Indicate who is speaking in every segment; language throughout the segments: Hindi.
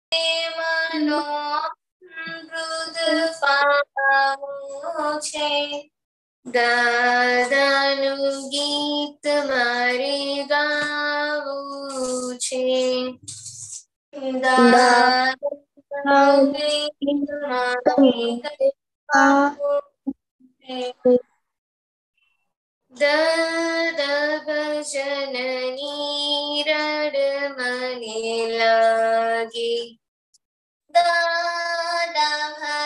Speaker 1: મનો મૃદ પામું છે, દાદાનું ગીત મારે ગાવું છે, દાદાનું ગીત મારે ગાવું છે, દાદા ભજનની રડ મને લાગે, દાદા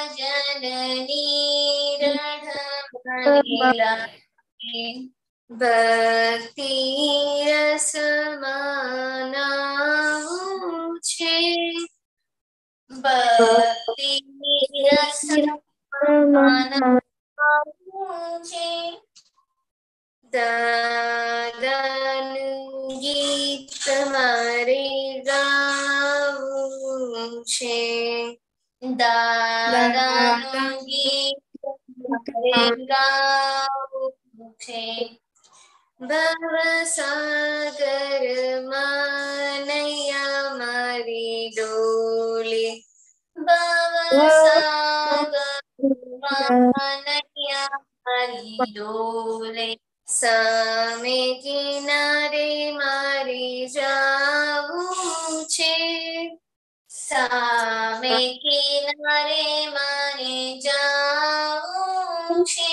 Speaker 1: ભજનની રડ મને લાગે, ભક્તિ રસમાં નાવું છે, ભક્તિ રસમાં નાવું છે, દાદાનું ગીત મારે ગાવું છે, દાદાનું ગીત મારે ગાવું છે, ભવસાગરમાં નૈયા મારી ડોલે, ભવસાગરમાં નૈયા મારી ડોલે, સામે કિનારે મારે જાવું છે, સામે કિનારે મારે જાવું છે,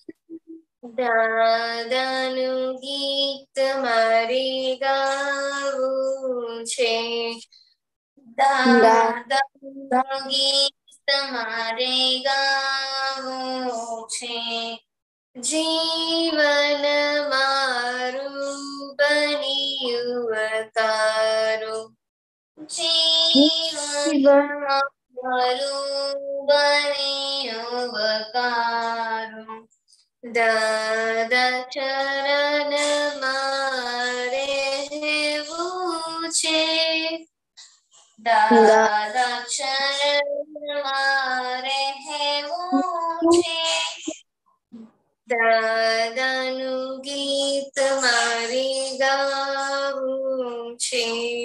Speaker 1: દાદાનું ગીત મારે ગાવું છે, દાદાનું ગીત મારે ગાવું છે, જીવન મારું બન્યું અકારું, જીવન મારું બન્યું અકારું, દાદા ચરણ મારે રહેવું છે, દાદા ચરણ મારે રહેવું છે, દાદાનું ગીત મારે ગાવું છે,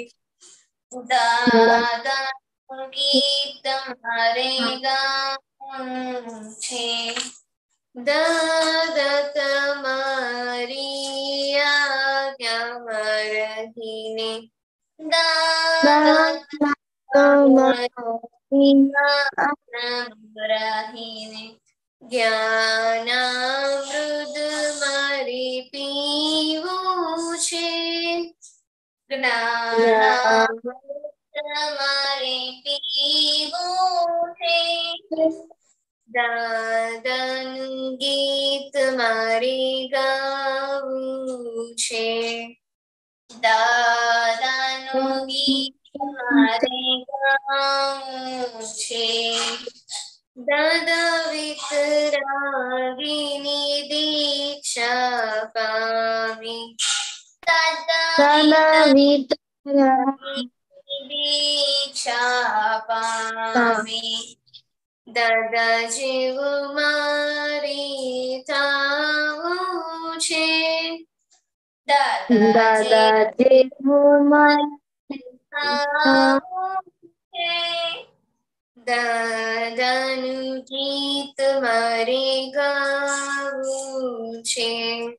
Speaker 1: દાદાનું ગીત મારે ગાવું છે, દાદા તમારી આજ્ઞામાં રહીને, દાદા તમારી આજ્ઞામાં રહીને, જ્ઞાનામૃત મારે પીવું છે, જ્ઞાનામૃત મારે પીવું છે, દાદાનું ગીત મારે ગાવું છે, દાદાનું ગીત મારે ગાવું છે, દાદા વિતરાગીની દીક્ષા પામી, દાદા દીક્ષા પામી, દાદા જેવું મારે થાવું છે, દાદા જેવું મારે થાવું છે, દાદાનું ગીત મારે ગાવું છે,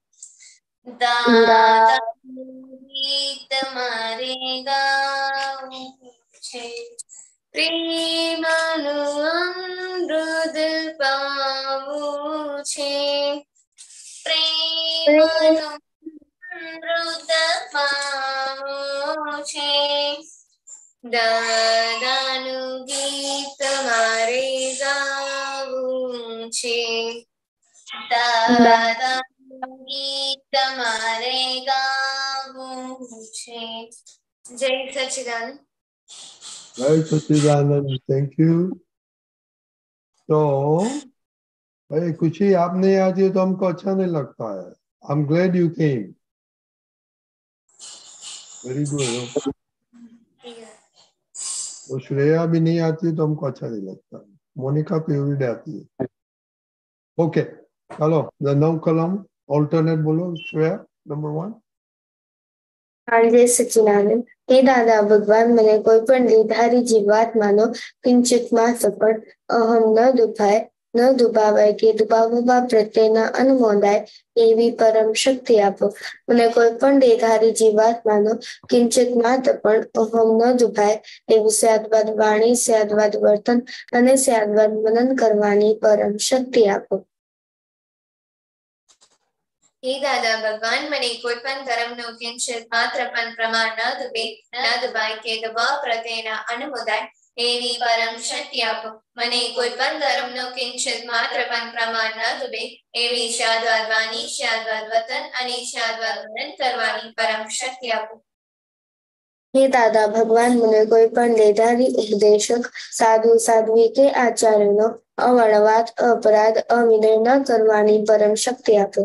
Speaker 1: દાદાનું ગીત મારે ગાવું છે, પ્રેમનું અમૃત પાવું છે, પ્રેમનું અમૃત પાવું છે, દાદાનું ગીત મારે ગાવું છે, દાદાનું ગીત મારે ગાવું છે, જય સચિદાનંદ.
Speaker 2: Jai Sachidanand, thank you. तो भाई कुछ ही आप नहीं आती हो तो हमको अच्छा नहीं लगता है. I'm glad you came. Very good. तो श्रेया भी नहीं आती तो हमको अच्छा नहीं लगता. मोनिका पीवीड आती है. ओके चलो द नौ कलम ऑल्टरनेट बोलो श्रेया नंबर 1.
Speaker 3: આજે સચિદાનંદ હે દાદા ભગવાન મને કોઈ પણ લીધારી જીવાત માનો કિંચિત માત્ર પણ અહમ ન દુભાય ન દુભાવાય કે દુભાવવા પ્રત્યેના અનુમોદાય એવી પરમ શક્તિ આપો. મને કોઈ પણ દેધારી જીવાત માનો કિંચિત માત્ર પણ અહમ ન દુભાય એવું સ્યાદવાદ વાણી, સ્યાદવાદ વર્તન અને સ્યાદવાદ મનન કરવાની પરમ શક્તિ આપો.
Speaker 1: હે દાદા ભગવાન મને કોઈ પણ ધર્મનો કિંચિત માત્ર પણ પ્રમાણ ન દુભાય કે દુભાવ પ્રત્યેના અનુમોદાય એવી પરમ શક્તિ આપો. મને કોઈ પણ ધર્મનો કિંચિત માત્ર પણ પ્રમાણ ન દુભે એવી શાદવાદ વાણી, શાદવાદ વતન અને શાદવાદ મનન કરવાની પરમ શક્તિ આપો.
Speaker 3: હે દાદા ભગવાન મને કોઈ પણ લેધારી ઉપદેશક સાધુ સાધ્વી કે આચાર્યનો અવળવાટ, અપરાધ, અવિનય ન કરવાની પરમ શક્તિ આપો.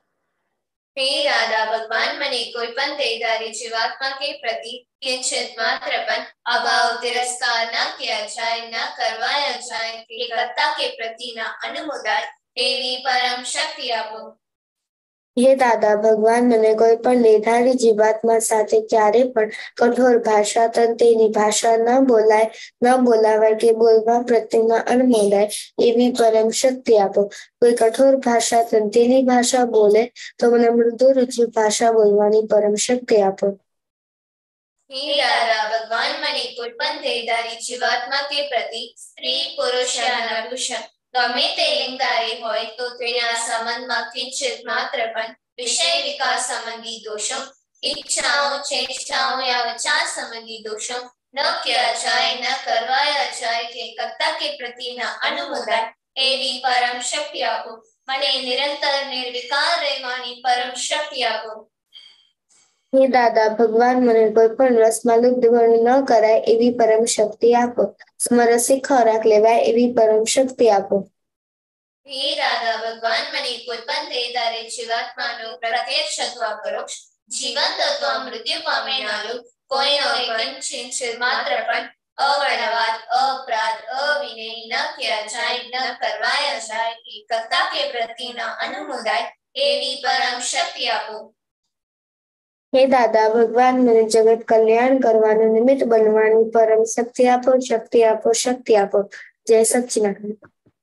Speaker 1: હે દાદા ભગવાન મને કોઈ પણ દેહધારી જીવાત્મા કે પ્રતિ કિંચિત માત્ર પણ અભાવ, તિરસ્કાર ન किया जाए, न करवाया जाए કે કર્તા કે પ્રતિના અનુમોદાય એવી પરમ શક્તિ આપો.
Speaker 3: હે દાદા ભગવાન મને કોઈ પણ લેધારી જીવાત્મા સાથે ક્યારે પણ કઠોર ભાષા તેની ભાષા ન બોલાવાય કે બોલવા પ્રત્યેના અનુમોદાય એવી પરમ શક્તિ આપો. કોઈ કઠોર ભાષા તેની ભાષા બોલે તો મને મૃદુ રુચિ ભાષા બોલવાની પરમ શક્તિ આપો.
Speaker 1: હે દાદા ભગવાન મને કોઈ પણ દેહધારી જીવાત્મા કે પ્રતિ સ્ત્રી, પુરુષ યા નપુંસક ગમે તે લિંગધારી હોય તો તેના સંબંધમાં કિંચિત માત્ર પણ વિષય વિકાસ સંબંધી દોષો, इच्छाओं, चेष्टाओं या विचार संबंधी दोषों न किया जाए, न करवाया जाए કે કર્તા કે પ્રતિના અનુમોદાય એવી પરમ શક્તિ આપો. મને નિરંતર નિર્વિકાર રહેવાની પરમ શક્તિ આપો.
Speaker 3: હે દાદા ભગવાન મને કોઈ પણ રસમાં લુપ્ત ન કરાય એવી પરમ શક્તિ આપો. સમરસી ખોરાક લેવાય એવી પરમ શક્તિ આપો.
Speaker 1: હે દાદા ભગવાન મને કોઈ પણ દેહધારી જીવાત્માનો પ્રત્યક્ષ અથવા પરોક્ષ જીવંત અથવા મૃત્યુ પામેનાનો કોઈનો કિંચિત માત્ર પણ અવળવાટ, અપરાધ, અવિનય ન किया जाए, ન કરવાયા જાય કે કર્તા કે પ્રતિના અનુમોદાય એવી પરમ શક્તિ આપો.
Speaker 3: હે દાદા ભગવાન મને જગત કલ્યાણ કરવાનું નિમિત્ત બનવાની પરમ શક્તિ આપો, શક્તિ આપો, શક્તિ આપો. જય સચ્ચિદાનંદ.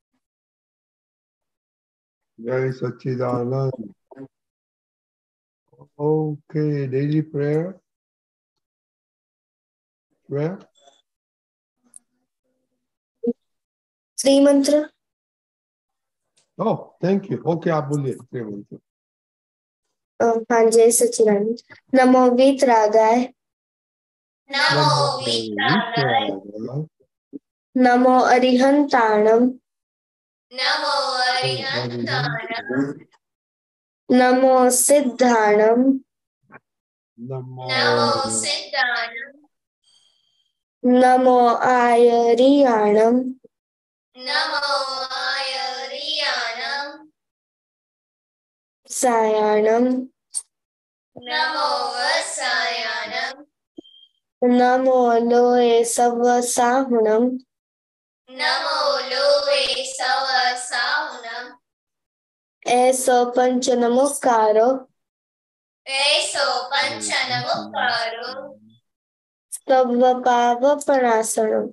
Speaker 2: જય સચ્ચિદાનંદ. Okay, daily prayer. Prayer.
Speaker 3: શ્રીમંત્ર.
Speaker 2: Oh, thank you. Okay, आप बोलिए श्रीमंत्र.
Speaker 3: हाँ, जय सच्चिदानंद. नमो वीतरागाय.
Speaker 1: नमो वीतरागाय.
Speaker 3: नमो अरिहंताणम.
Speaker 1: नमो अरिहंताणम.
Speaker 3: नमो सिद्धाणम.
Speaker 1: नमो सिद्धाणम.
Speaker 3: नमो आयरियाणम.
Speaker 1: नमो आयरियाणम.
Speaker 3: सायाणम.
Speaker 1: नमो वसायाणम.
Speaker 3: नमो लोए सवसाहुणम.
Speaker 1: नमो लोवे सवसाहुणम.
Speaker 3: ऐसो पंच नमस्कारो.
Speaker 1: ऐसो पंच नमस्कारो.
Speaker 3: सर्वपावपणासनम.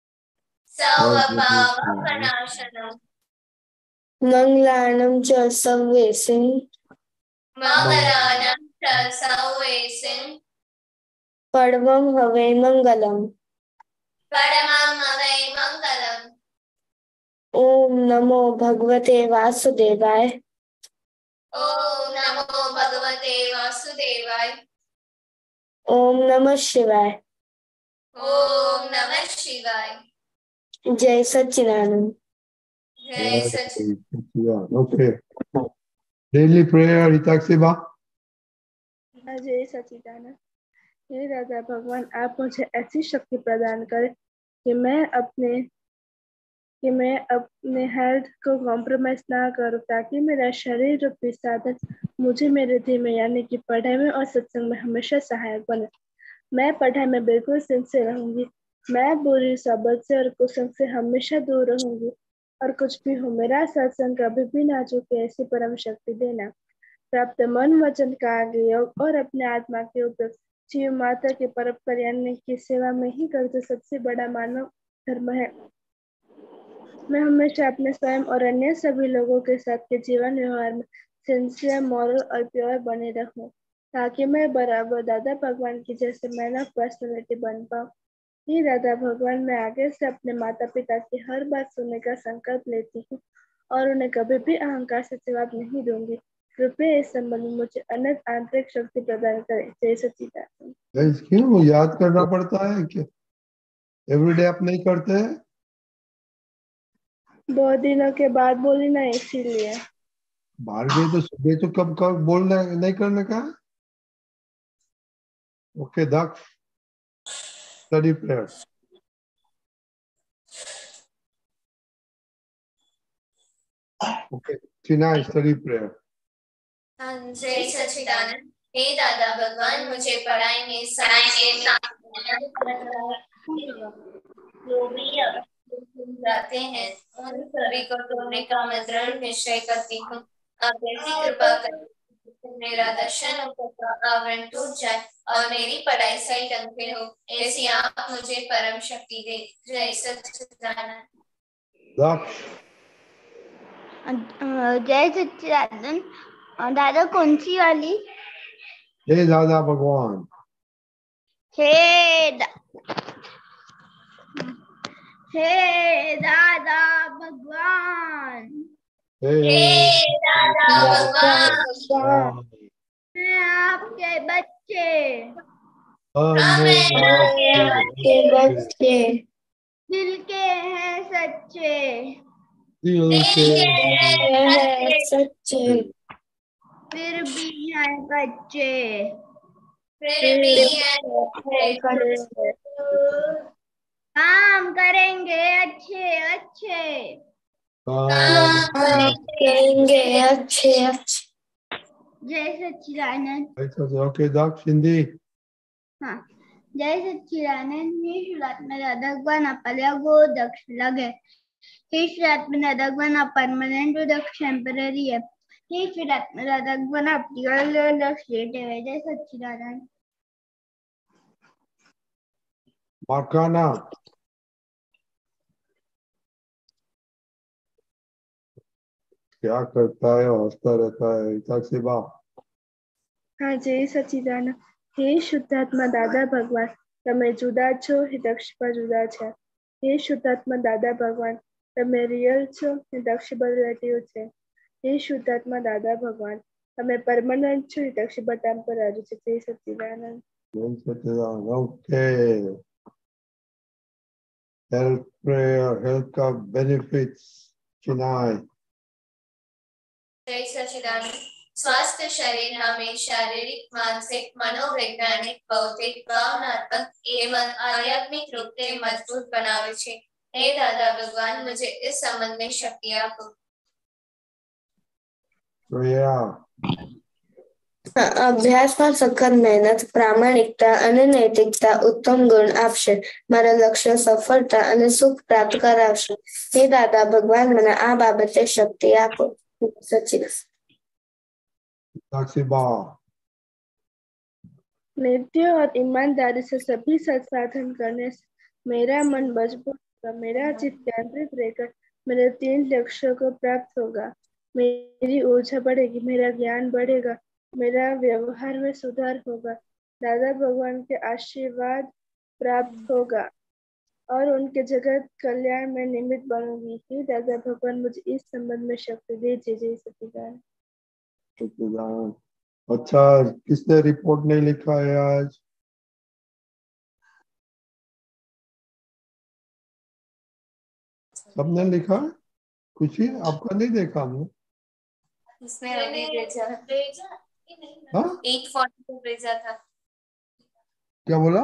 Speaker 1: सर्वपावपनाशनम.
Speaker 3: मंगलाणं च सर्वेसिं.
Speaker 1: मंगलानं च सर्वेसिं.
Speaker 3: परमं हवै मंगलम्.
Speaker 1: परमं हवै मंगलम्.
Speaker 3: ओम नमो भगवते वासुदेवाय.
Speaker 1: ओम नमो भगवते वासुदेवाय.
Speaker 3: ओम नमः शिवाय.
Speaker 1: ओम नमः शिवाय.
Speaker 3: जय सच्चिदानंद.
Speaker 1: जय सच्चिदानंद.
Speaker 2: Okay. Daily prayer, हिताक्षीबा.
Speaker 4: जय सच्चिदानंद. हे दादा भगवान आप मुझे ऐसी शक्ति प्रदान करें कि मैं अपने हेल्थ को कॉम्प्रोमाइज ना करूं, ताकि मेरा शरीर रूपी साधन मुझे मेरे धीमे यानी कि पढ़ाई में और सत्संग में हमेशा सहायक बने. मैं पढ़ाई में बिल्कुल सिंसियर रहूंगी. मैं बुरी सोबत से और कुसंग से हमेशा दूर रहूंगी. और कुछ भी हो मेरा सत्संग कभी भी ना चूके, ऐसी परम शक्ति देना. प्राप्त मन वचन कार्य योग और अपने आत्मा के उपयोग जीव माता के परोपकार यानी की सेवा में ही करते सबसे बड़ा मानव धर्म है। मैं हमेशा अपने स्वयं और अन्य सभी लोगों के साथ के जीवन व्यवहार में सिंसियर, मॉरल और प्योर बने रहूं, ताकि मैं बराबर दादा भगवान की जैसे मैन ऑफ पर्सनैलिटी बन पाऊं। हे दादा भगवान, मैं आगे से अपने माता पिता की हर बात सुनने का संकल्प लेती हूँ और उन्हें कभी भी अहंकार से जवाब नहीं दूंगी। कृपया इस संबंध में मुझे अनंत आंतरिक शक्ति प्रदान करें। जय सच्चिदानंद।
Speaker 2: गाइस, क्यों याद करना पड़ता है कि एवरीडे आप नहीं करते हैं?
Speaker 4: बहुत दिनों के बाद बोली ना, इसीलिए।
Speaker 2: बाहर गए तो सुबह तो कब कब बोलना नहीं करने का। Okay Daksh, study prayer. Okay चिना, स्टडी प्रेयर।
Speaker 1: जय सच्चिदानंद। हे दादा भगवान, मुझे पढ़ाई में जो भी जाते हैं उन सभी को तोड़ने का मैं दृढ़ निश्चय करती हूँ। आप ऐसी कृपा करें कि मेरा दर्शन का आवरण टूट जाए और मेरी पढ़ाई सही ढंग से हो, ऐसी आप मुझे परम शक्ति दे। जय सच्चिदानंद।
Speaker 2: दक्ष,
Speaker 5: जय सच्चिदानंद। दादा कौन सी वाली?
Speaker 2: हे दादा भगवान।
Speaker 5: हे दादा भगवान।
Speaker 1: हे दादा भगवान,
Speaker 5: मैं आपके बच्चे,
Speaker 3: आपके बच्चे
Speaker 5: दिल के हैं सच्चे,
Speaker 2: दिल के
Speaker 3: हैं सच्चे,
Speaker 5: फिर भी हैं बच्चे,
Speaker 1: फिर भी
Speaker 5: काम करेंगे अच्छे अच्छे।
Speaker 3: करेंगे अच्छे अच्छे।
Speaker 5: जय सच्चिदानंद।
Speaker 2: ओके दक्ष, हिंदी।
Speaker 5: हाँ, जय सच्चिदानंद. मी शुद्धात्मा दादा भगवान आपल्या गो दक्ष लगे. हे शुद्धात्मा दादा भगवान आप परमनंट दक्ष टेम्पररी है. हे शुद्धात्मा दादा भगवान आपल्याला लक्ष ठेवे. जय सच्चिदानंद.
Speaker 2: मकाना, क्या करता है? हंसता रहता है। इताक्षिबा।
Speaker 4: हाँ, जय सच्चिदानंद. हे शुद्धात्मा दादा भगवान, તમે જુદા છો, હિતક્ષપા જુદા છે. હે શુદ્ધાત્મા દાદા ભગવાન, તમે રિયલ છો, હિતક્ષપા રિલેટિવ છે. હે શુદ્ધાત્મા દાદા ભગવાન, તમે પરમનન્ટ છો, હિતક્ષપા ટેમ્પરરી છે. જય Sachchidanand.
Speaker 2: Okay, health prayer, health का बेनिफिट्स चिनाई।
Speaker 1: जय सच्चिदानंद। स्वस्थ शरीर हमें शारीरिक, मानसिक, मनोवैज्ञानिक, भौतिक, भावनात्मक एवं आध्यात्मिक रूप से मजबूत बनावे छे। हे दादा भगवान, मुझे इस संबंध में शक्ति आपो।
Speaker 3: અભ્યાસમાં સખત મહેનત, પ્રામાણિકતા અને નૈતિકતા ઉત્તમ ગુણ આપશે. મારા લક્ષ્ય સફળતા અને સુખ પ્રાપ્ત કરાવશે. હે દાદા ભગવાન, મને આ બાબતે શક્તિ આપો. સચિન.
Speaker 4: नित्य और ईमानदारी से सभी संसाधन करने से मेरा मन मजबूत होगा. मेरा चित्त केंद्रित रहकर मेरे 3 लक्ष्यों को प्राप्त होगा. मेरी ऊर्जा बढ़ेगी, मेरा ज्ञान बढ़ेगा, मेरा व्यवहार में सुधार होगा. दादा भगवान के आशीर्वाद प्राप्त होगा और उनके जगत कल्याण में निमित्त बनूंगी. ही दादा भगवान, मुझे इस संबंध में शक्ति दीजिए. जय सच्चिदानंद.
Speaker 2: अच्छा, किसने रिपोर्ट नहीं लिखा है आज? सबने लिखा है? कुछ ही आपका नहीं देखा हमने.
Speaker 1: इसने अभी भेजा 8:40 को भेजा था.
Speaker 2: क्या बोला?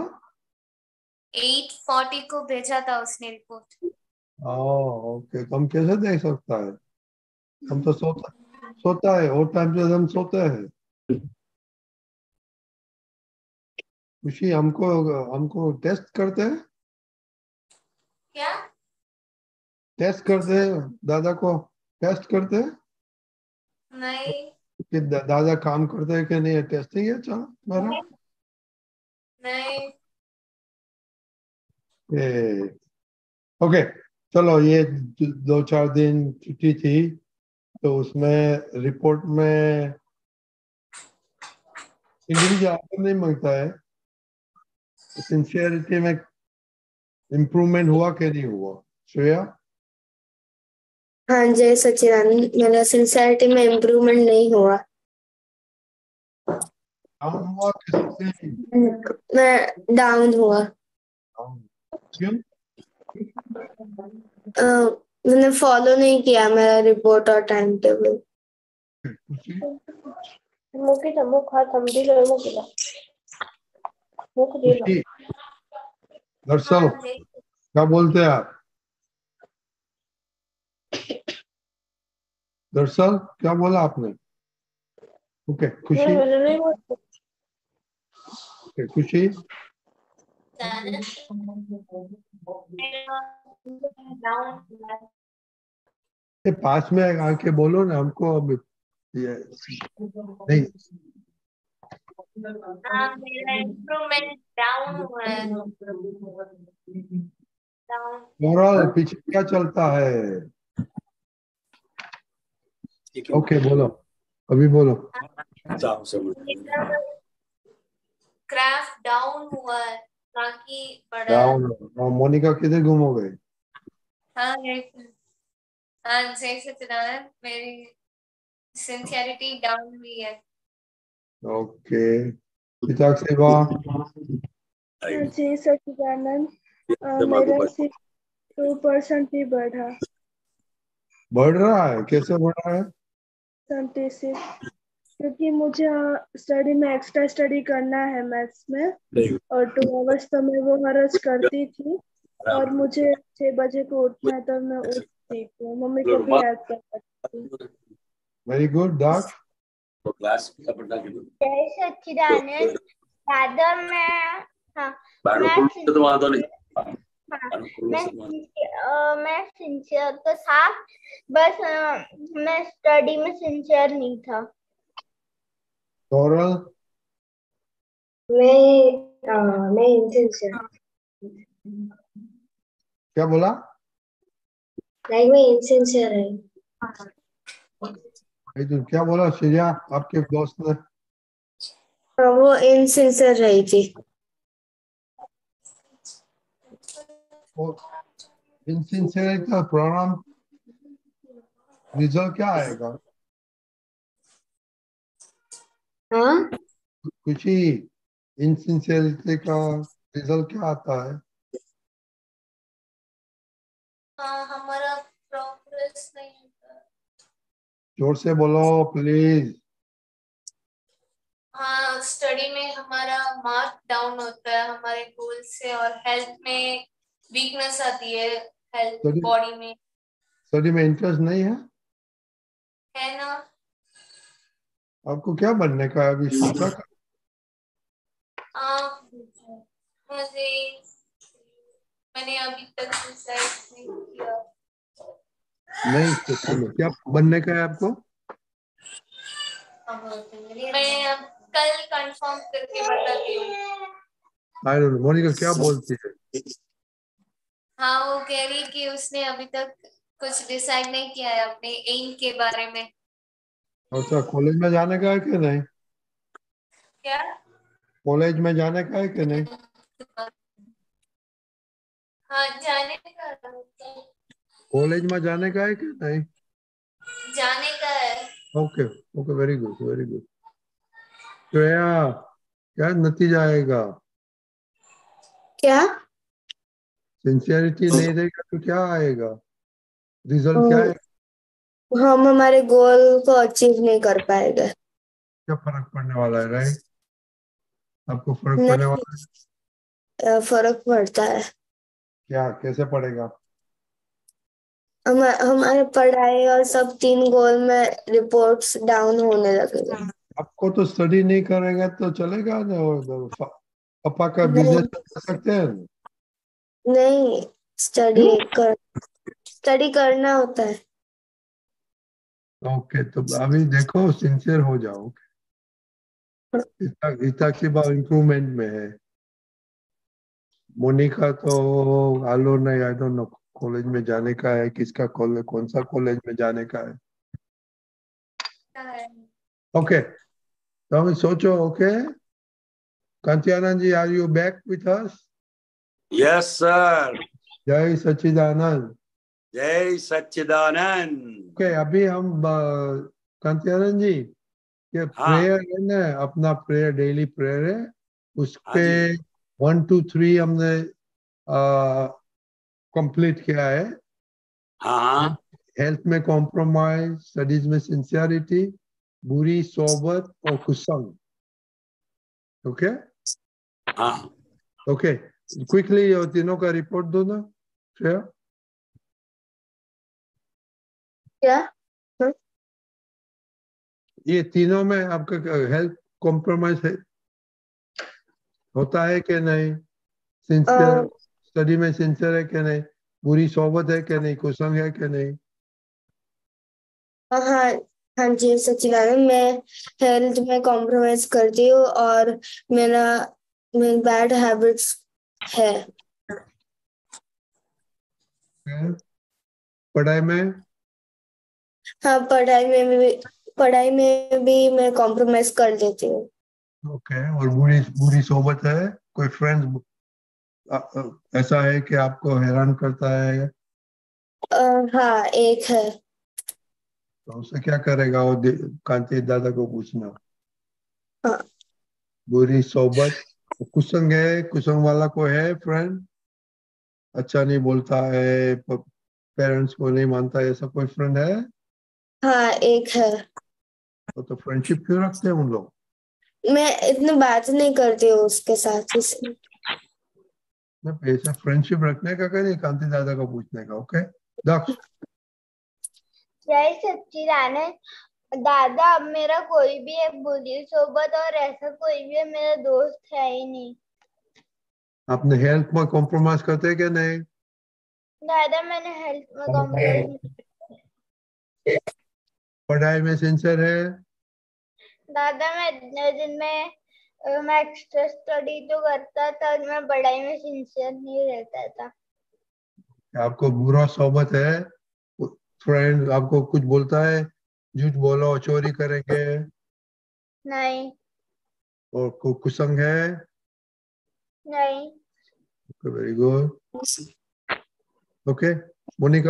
Speaker 1: 8:40 को भेजा था उसने रिपोर्ट.
Speaker 2: ओके, तो हम कैसे देख सकता है? हम तो सोता है और टाइम पे हम सोते हैं. खुशी, हमको टेस्ट करते हैं.
Speaker 1: क्या
Speaker 2: टेस्ट करते हैं दादा को? टेस्ट करते हैं
Speaker 1: नहीं?
Speaker 2: कि दादा काम करते हैं कि नहीं? टेस्टिंग है. चलो मेरा
Speaker 1: नहीं।
Speaker 2: ओके, चलो ये 2-4 दिन छुट्टी थी तो उसमें रिपोर्ट में इंडिविजुअल आइटम नहीं मांगता है, सिंसियरिटी में इम्प्रूवमेंट हुआ कि नहीं हुआ श्रेया?
Speaker 3: हाँ जय सच्चिदानंद, मेरा सिंसियरिटी में इम्प्रूवमेंट नहीं हुआ।
Speaker 2: डाउन हुआ किससे?
Speaker 3: मैं डाउन हुआ।
Speaker 2: क्यों?
Speaker 3: मैंने फॉलो नहीं किया मेरा रिपोर्ट और टाइम टेबल।
Speaker 2: खुशी? खुशी दरअसल
Speaker 1: हाँ जी।
Speaker 2: क्या बोलते हैं आप? दरअसल क्या बोला आपने? ओके खुशी, ओके खुशी, ये पास में आके बोलो ना हमको अब ये नहीं।
Speaker 1: हाँ, मेरा इम्प्रूवमेंट डाउन हुआ है। डाउन।
Speaker 2: मोरल पीछे क्या चलता है? ओके बोलो, अभी बोलो।
Speaker 1: क्राफ्ट डाउन हुआ है, बाकी बढ़ा है।
Speaker 2: डाउन। मोनिका किधर गुम हो गए?
Speaker 1: हाँ हाँ जय सच्चिदानंद, मेरी सिंसियरिटी डाउन हुई है।
Speaker 2: ओके पिता सेवा।
Speaker 4: जी सच्चिदानंद, मेरा 2% ही बढ़ा।
Speaker 2: बढ़ रहा है? कैसे बढ़ रहा है?
Speaker 4: 76, क्योंकि मुझे स्टडी में एक्स्ट्रा स्टडी करना है मैथ्स में, और 2 आवर्स तो मैं वो हर रोज करती थी, और मुझे 6 बजे को उठना है तो मैं उठती थी, मम्मी को भी हेल्प करती थी।
Speaker 2: वेरी गुड डाक।
Speaker 5: जय सच्चिदानंद दादा, हाँ मैं सिंसियर तो था, बस मैं स्टडी में सिंसियर नहीं था।
Speaker 2: गौरव?
Speaker 3: मैं इनसिंसियर।
Speaker 2: क्या बोला?
Speaker 3: लाइक मैं इनसिंसियर है।
Speaker 2: भाई तो क्या बोला श्रेया आपके दोस्त ने?
Speaker 3: वो इनसिंसियर रही थी।
Speaker 2: इनसिंसियरिटी का परिणाम रिजल्ट क्या आएगा?
Speaker 3: हाँ
Speaker 2: कुछ ही इनसिंसियरिटी का रिजल्ट क्या आता है?
Speaker 1: हाँ, हमारा प्रोग्रेस नहीं होता।
Speaker 2: जोर से बोलो प्लीज।
Speaker 1: हाँ, स्टडी में हमारा मार्क डाउन होता है हमारे गोल से, और हेल्थ में वीकनेस आती है, हेल्थ बॉडी में।
Speaker 2: स्टडी में इंटरेस्ट नहीं
Speaker 1: है ना?
Speaker 2: आपको? क्या बनने का है अभी सोचा?
Speaker 1: मुझे, मैंने अभी तक डिसाइड नहीं किया।
Speaker 2: नहीं सोचा क्या बनने का है आपको?
Speaker 1: मैं अब कल कंफर्म करके बताती हूँ।
Speaker 2: I don't know. मोनिका क्या बोलती है?
Speaker 1: हाँ, वो कह रही कि उसने अभी तक कुछ डिसाइड नहीं किया है अपने एम के बारे में।
Speaker 2: अच्छा कॉलेज में जाने का है कि नहीं?
Speaker 1: क्या?
Speaker 2: कॉलेज में जाने का है कि नहीं?
Speaker 1: हाँ, जाने का,
Speaker 2: कॉलेज में जाने का है कि नहीं?
Speaker 1: जाने का है।
Speaker 2: Okay okay very good very good. Shreya क्या नतीजा आएगा?
Speaker 3: क्या?
Speaker 2: सिंसियरिटी नहीं रहेगा तो क्या आएगा? रिजल्ट क्या है?
Speaker 3: हम हमारे गोल को अचीव नहीं कर पाएंगे।
Speaker 2: क्या फर्क पड़ने वाला है राइट? आपको फर्क पड़ने
Speaker 3: नहीं,
Speaker 2: वाला है?
Speaker 3: फर्क पड़ता है।
Speaker 2: क्या कैसे पड़ेगा?
Speaker 3: हमारे पढ़ाई और सब 3 गोल में रिपोर्ट्स डाउन होने लगेगा।
Speaker 2: आपको तो स्टडी नहीं करेगा तो चलेगा ना? और पापा का
Speaker 3: नहीं
Speaker 2: बिजनेस कर सकते हैं ना?
Speaker 3: नहीं, स्टडी
Speaker 2: क्यों?
Speaker 3: स्टडी करना होता है।
Speaker 2: ओके तो अभी देखो सिंसियर हो जाओ। इतना इतना इम्प्रूवमेंट में है। मोनिका तो आलो नहीं, आई डोंट नो कॉलेज में जाने का है, किसका कॉलेज, कौन सा कॉलेज में जाने का है। ओके, तो हम सोचो। Okay, Kantiyanand ji, are you back with us?
Speaker 6: Yes sir.
Speaker 2: जय सच्चिदानंद।
Speaker 6: जय सच्चिदानंद।
Speaker 2: ओके, अभी हम कांतियानंद जी, ये
Speaker 6: हाँ
Speaker 2: प्रेयर है ना, अपना प्रेयर, डेली प्रेयर है, उस
Speaker 6: हाँ
Speaker 2: पे
Speaker 6: जी
Speaker 2: 1 2 3 हमने कंप्लीट किया है।
Speaker 6: हाँ हाँ
Speaker 2: हेल्थ में कॉम्प्रोमाइज, स्टडीज में सिंसियरिटी, बुरी सोबत और कुसंग। ओके
Speaker 6: हाँ।
Speaker 2: ओके, क्विकली ये तीनों का रिपोर्ट दो ना श्रेया।
Speaker 3: क्या?
Speaker 2: ये तीनों में आपका हेल्थ कॉम्प्रोमाइज है, होता है कि नहीं? सिंसियर, स्टडी में सिंसियर है कि नहीं? बुरी सोबत है कि नहीं? कुसंग है कि नहीं?
Speaker 3: हाँ हाँ जी सच्चिदानंद, मैं हेल्थ में कॉम्प्रोमाइज करती हूँ और मेरा मेरी बैड हैबिट्स है।
Speaker 2: पढ़ाई में?
Speaker 3: हाँ, पढ़ाई में भी मैं कॉम्प्रोमाइज कर देती हूँ।
Speaker 2: ओके, और बुरी बुरी सोबत है? कोई फ्रेंड ऐसा है कि आपको हैरान करता है,
Speaker 3: हाँ, एक है।
Speaker 2: तो उससे क्या करेगा वो? कांति दादा को पूछना।
Speaker 3: हाँ
Speaker 2: बुरी सोबत, कुसंग है, कुसंग वाला को है फ्रेंड, अच्छा नहीं बोलता है, पेरेंट्स को नहीं मानता है, ऐसा कोई फ्रेंड है?
Speaker 3: हाँ, एक है।
Speaker 2: तो फ्रेंडशिप क्यों रखते हैं उन लोग?
Speaker 3: मैं इतनी बात नहीं करती हूँ उसके साथ, इसलिए।
Speaker 2: ऐसा फ्रेंडशिप रखने का कहीं कांति दादा को पूछने का। ओके दक्ष।
Speaker 5: जय सच्चिदानंद। दादा, अब मेरा कोई भी एक बुरी सोबत और ऐसा कोई भी मेरा दोस्त है ही नहीं।
Speaker 2: आपने हेल्थ में कॉम्प्रोमाइज करते हैं क्या? नहीं।
Speaker 5: दादा, मैंने हेल्थ में कॉम्प्रोमाइज।
Speaker 2: पढ़ाई में सिंसियर है?
Speaker 5: दादा, मैं दिन में एक्स्ट्रा स्टडी तो करता था और मैं पढ़ाई में सिंसियर नहीं रहता था।
Speaker 2: आपको बुरा सोबत है? फ्रेंड आपको कुछ बोलता है, झूठ बोलो, चोरी करेंगे,
Speaker 5: नहीं।
Speaker 2: और कुसंग है?
Speaker 5: नहीं।
Speaker 2: Very good. Okay Monica.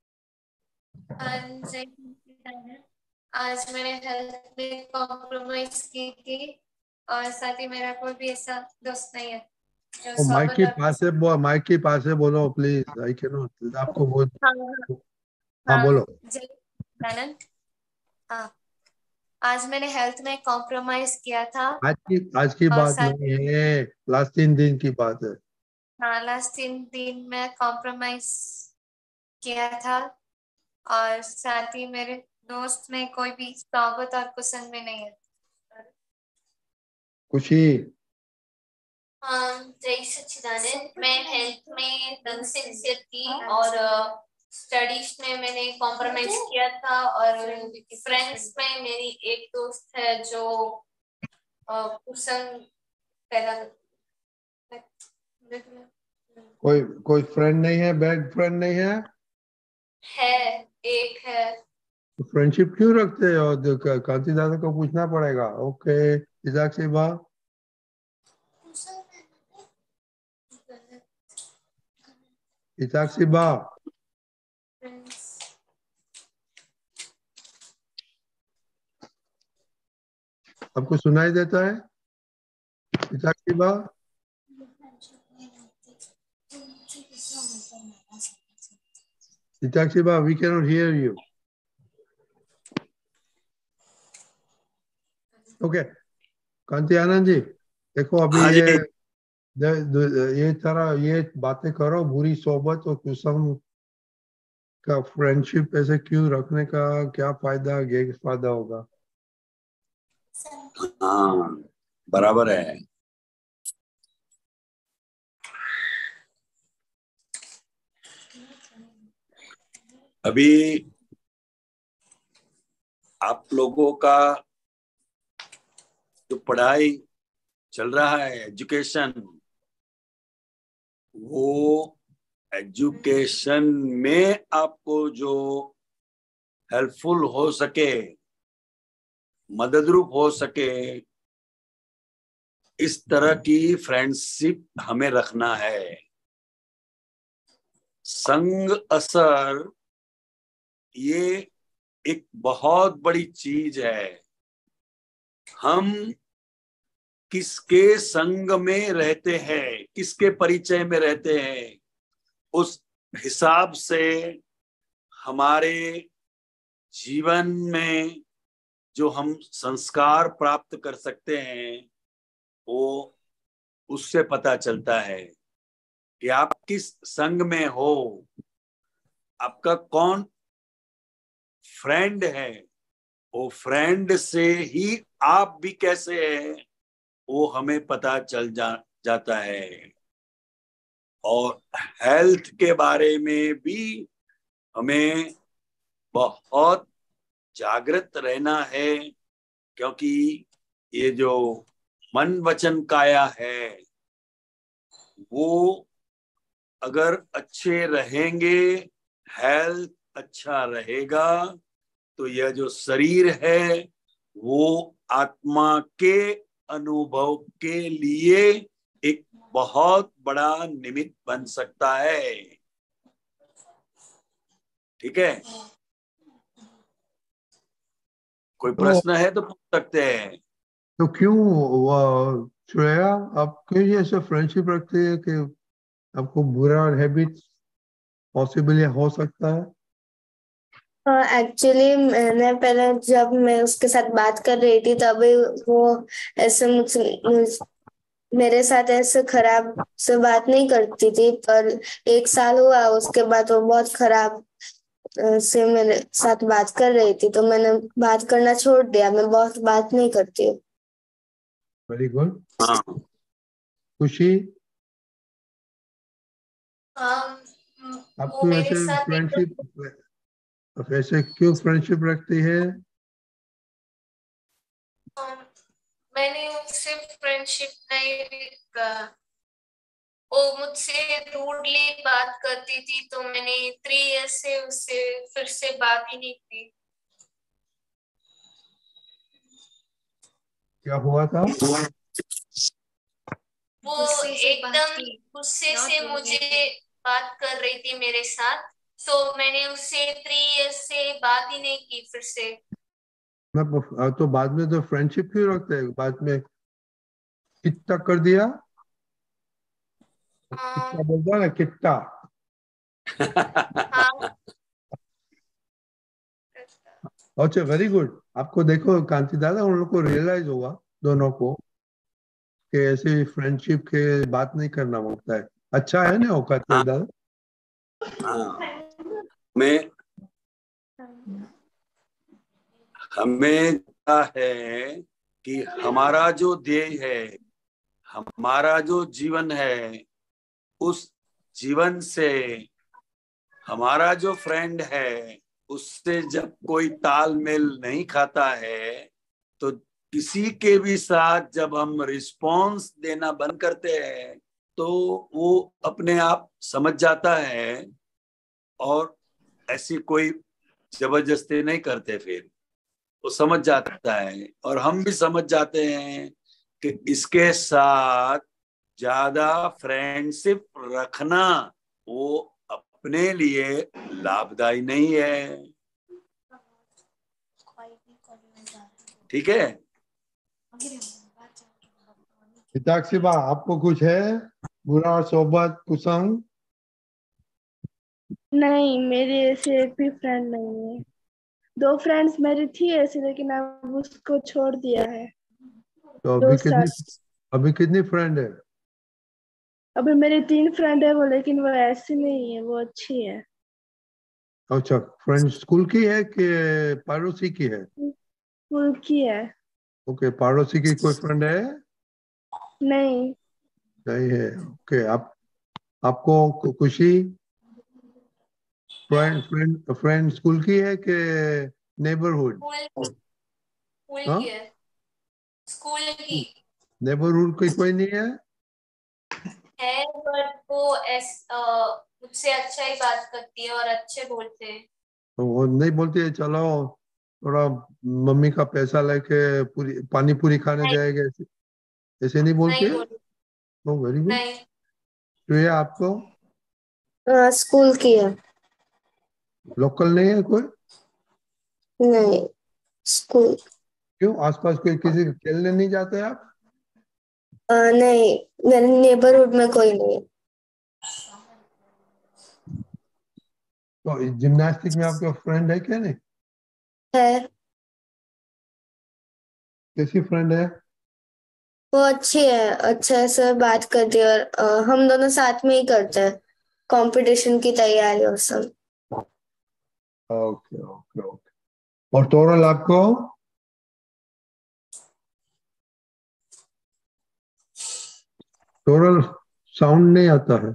Speaker 1: आज मैंने हेल्थ में कॉम्प्रोमाइज की थी और साथ ही मेरा कोई भी ऐसा दोस्त नहीं है जो
Speaker 2: माइक
Speaker 1: सोबत
Speaker 2: के
Speaker 1: और
Speaker 2: पास से माइक के पास से बोलो प्लीज, आई कैन नॉट, आपको बहुत।
Speaker 1: हाँ
Speaker 2: हाँ
Speaker 1: हाँ
Speaker 2: बोलो।
Speaker 1: जय आनंद। हाँ, आज मैंने हेल्थ में कॉम्प्रोमाइज किया था
Speaker 2: आज की
Speaker 1: और
Speaker 2: बात
Speaker 1: साथ
Speaker 2: नहीं है, लास्ट 3 दिन की बात है।
Speaker 1: हाँ लास्ट 3 दिन में कॉम्प्रोमाइज किया था और साथ ही मेरे दोस्त में कोई भी सोबत और कुसंग में नहीं है।
Speaker 2: खुशी।
Speaker 1: जय सच्चिदानंद। मैं हेल्थ में एकदम सिंसियर थी और स्टडीज में मैंने कॉम्प्रोमाइज किया था और फ्रेंड्स में मेरी एक दोस्त है जो कुसंग पैदा
Speaker 2: कोई फ्रेंड नहीं है, बैड फ्रेंड नहीं है?
Speaker 1: है, एक है।
Speaker 2: तो फ्रेंडशिप क्यों रखते हो? कांति दादा को पूछना पड़ेगा। ओके इजाक से बा। इजाक से बा, आपको सुनाई देता है? इजाक से बा, इजाक से बा, we can not hear you. Okay Kanti Anand ji, देखो अभी
Speaker 6: हाँ जी।
Speaker 2: ये तरह ये बातें करो, बुरी सोबत और कुसंग का फ्रेंडशिप ऐसे क्यों रखने का, क्या फायदा, गैर फायदा होगा?
Speaker 6: हाँ बराबर है। अभी आप लोगों का जो पढ़ाई चल रहा है, एजुकेशन, वो एजुकेशन में आपको जो हेल्पफुल हो सके, मददरूप हो सके, इस तरह की फ्रेंडशिप हमें रखना है। संग असर ये एक बहुत बड़ी चीज है। हम किसके संग में रहते हैं, किसके परिचय में रहते हैं, उस हिसाब से हमारे जीवन में जो हम संस्कार प्राप्त कर सकते हैं वो उससे पता चलता है कि आप किस संग में हो, आपका कौन फ्रेंड है। वो फ्रेंड से ही आप भी कैसे हैं वो हमें पता चल जाता है। और हेल्थ के बारे में भी हमें बहुत जागृत रहना है, क्योंकि ये जो मन वचन काया है वो अगर अच्छे रहेंगे, हेल्थ अच्छा रहेगा, तो यह जो शरीर है वो आत्मा के अनुभव के लिए एक बहुत बड़ा निमित्त बन सकता है। ठीक है, कोई प्रश्न है तो पूछ सकते हैं।
Speaker 2: तो क्यों श्रेया आप क्यों ये ऐसे फ्रेंडशिप रखते हैं कि आपको बुरा हैबिट पॉसिबल हो सकता है?
Speaker 3: एक्चुअली मैंने पहले जब मैं उसके साथ बात कर रही थी तभी वो ऐसे मेरे साथ ऐसे खराब से बात नहीं करती थी, पर 1 साल हुआ उसके बाद वो बहुत खराब से मेरे साथ बात कर रही थी, तो मैंने बात करना छोड़ दिया। मैं बहुत बात नहीं करती हूँ।
Speaker 2: Very good.
Speaker 6: हाँ,
Speaker 2: खुशी
Speaker 1: वो
Speaker 2: आपको
Speaker 1: मेरे
Speaker 2: ऐसे
Speaker 1: साथ
Speaker 2: फ्रेंडशिप ऐसे क्यों फ्रेंडशिप रखती है?
Speaker 1: मैंने उससे फ्रेंडशिप नहीं, वो मुझसे रूडली बात करती थी, तो मैंने 3 इयर्स से उससे फिर से बात ही नहीं की।
Speaker 2: क्या हुआ था?
Speaker 1: वो एकदम गुस्से से मुझे बात कर रही थी मेरे साथ, तो मैंने उससे 3 इयर्स से बात ही नहीं की फिर से।
Speaker 2: तो बाद में तो फ्रेंडशिप क्यों रखते हैं? बाद में कितना कर दिया? कितना बोलता है ना, कितना?
Speaker 1: हाँ।
Speaker 2: अच्छा, वेरी गुड। आपको देखो कांति दादा, उन लोग को रियलाइज होगा दोनों को कि ऐसे फ्रेंडशिप के बात नहीं करना होता है। अच्छा है ना वो कांति दादा?
Speaker 6: हाँ, हमें पता है कि हमारा जो ध्येय है, हमारा जो जीवन है, उस जीवन से हमारा जो फ्रेंड है उससे जब कोई तालमेल नहीं खाता है, तो किसी के भी साथ जब हम रिस्पॉन्स देना बंद करते हैं तो वो अपने आप समझ जाता है और ऐसी कोई जबरदस्ती नहीं करते। फिर वो समझ जाता है और हम भी समझ जाते हैं कि इसके साथ ज्यादा फ्रेंडशिप रखना वो अपने लिए लाभदायी नहीं है। ठीक है,
Speaker 2: हिताक्षी बा, आपको कुछ है बुरा सोबत कुसंग?
Speaker 4: नहीं, मेरे ऐसे एक भी फ्रेंड नहीं है। 2 फ्रेंड्स मेरी थी ऐसी, लेकिन अब उसको छोड़ दिया है।
Speaker 2: तो
Speaker 4: 2 साल।
Speaker 2: अभी कितनी फ्रेंड है?
Speaker 4: अभी मेरी 3 फ्रेंड है वो, लेकिन वो ऐसी नहीं है, वो अच्छी है।
Speaker 2: अच्छा, फ्रेंड स्कूल की है कि पड़ोसी की है?
Speaker 4: स्कूल की है।
Speaker 2: ओके, पड़ोसी की कोई फ्रेंड है?
Speaker 4: नहीं।
Speaker 2: नहीं है। ओके, आपको खुशी फ्रेंड फ्रेंड फ्रेंड स्कूल की है कि नेबरहुड?
Speaker 1: स्कूल
Speaker 2: हाँ,
Speaker 1: की है, स्कूल की।
Speaker 2: नेबरहुड की कोई नहीं है?
Speaker 1: है, बट वो मुझसे अच्छा ही बात करती है और अच्छे बोलते हैं।
Speaker 2: तो वो नहीं बोलती है चलो थोड़ा मम्मी का पैसा लेके पूरी पानी पूरी खाने
Speaker 1: नहीं,
Speaker 2: जाएगा, ऐसे ऐसे नहीं बोलती
Speaker 1: नहीं
Speaker 2: है?
Speaker 1: बोलती।
Speaker 2: Oh very good.
Speaker 1: नहीं,
Speaker 2: तो ये आपको
Speaker 3: स्कूल की है।
Speaker 2: लोकल नहीं है कोई?
Speaker 3: नहीं, स्कूल।
Speaker 2: क्यों, आसपास कोई किसी के खेलने नहीं जाते आप?
Speaker 3: नहीं, मेरे नेबरहुड में कोई नहीं है।
Speaker 2: तो जिम्नास्टिक में आपका फ्रेंड है क्या नहीं?
Speaker 3: है।
Speaker 2: कैसी फ्रेंड है?
Speaker 3: वो अच्छी है, अच्छे से बात करती है और हम दोनों साथ में ही करते हैं कंपटीशन की तैयारी और सब।
Speaker 2: Okay okay okay. और टोरल आपको? टोरल साउंड नहीं आता है।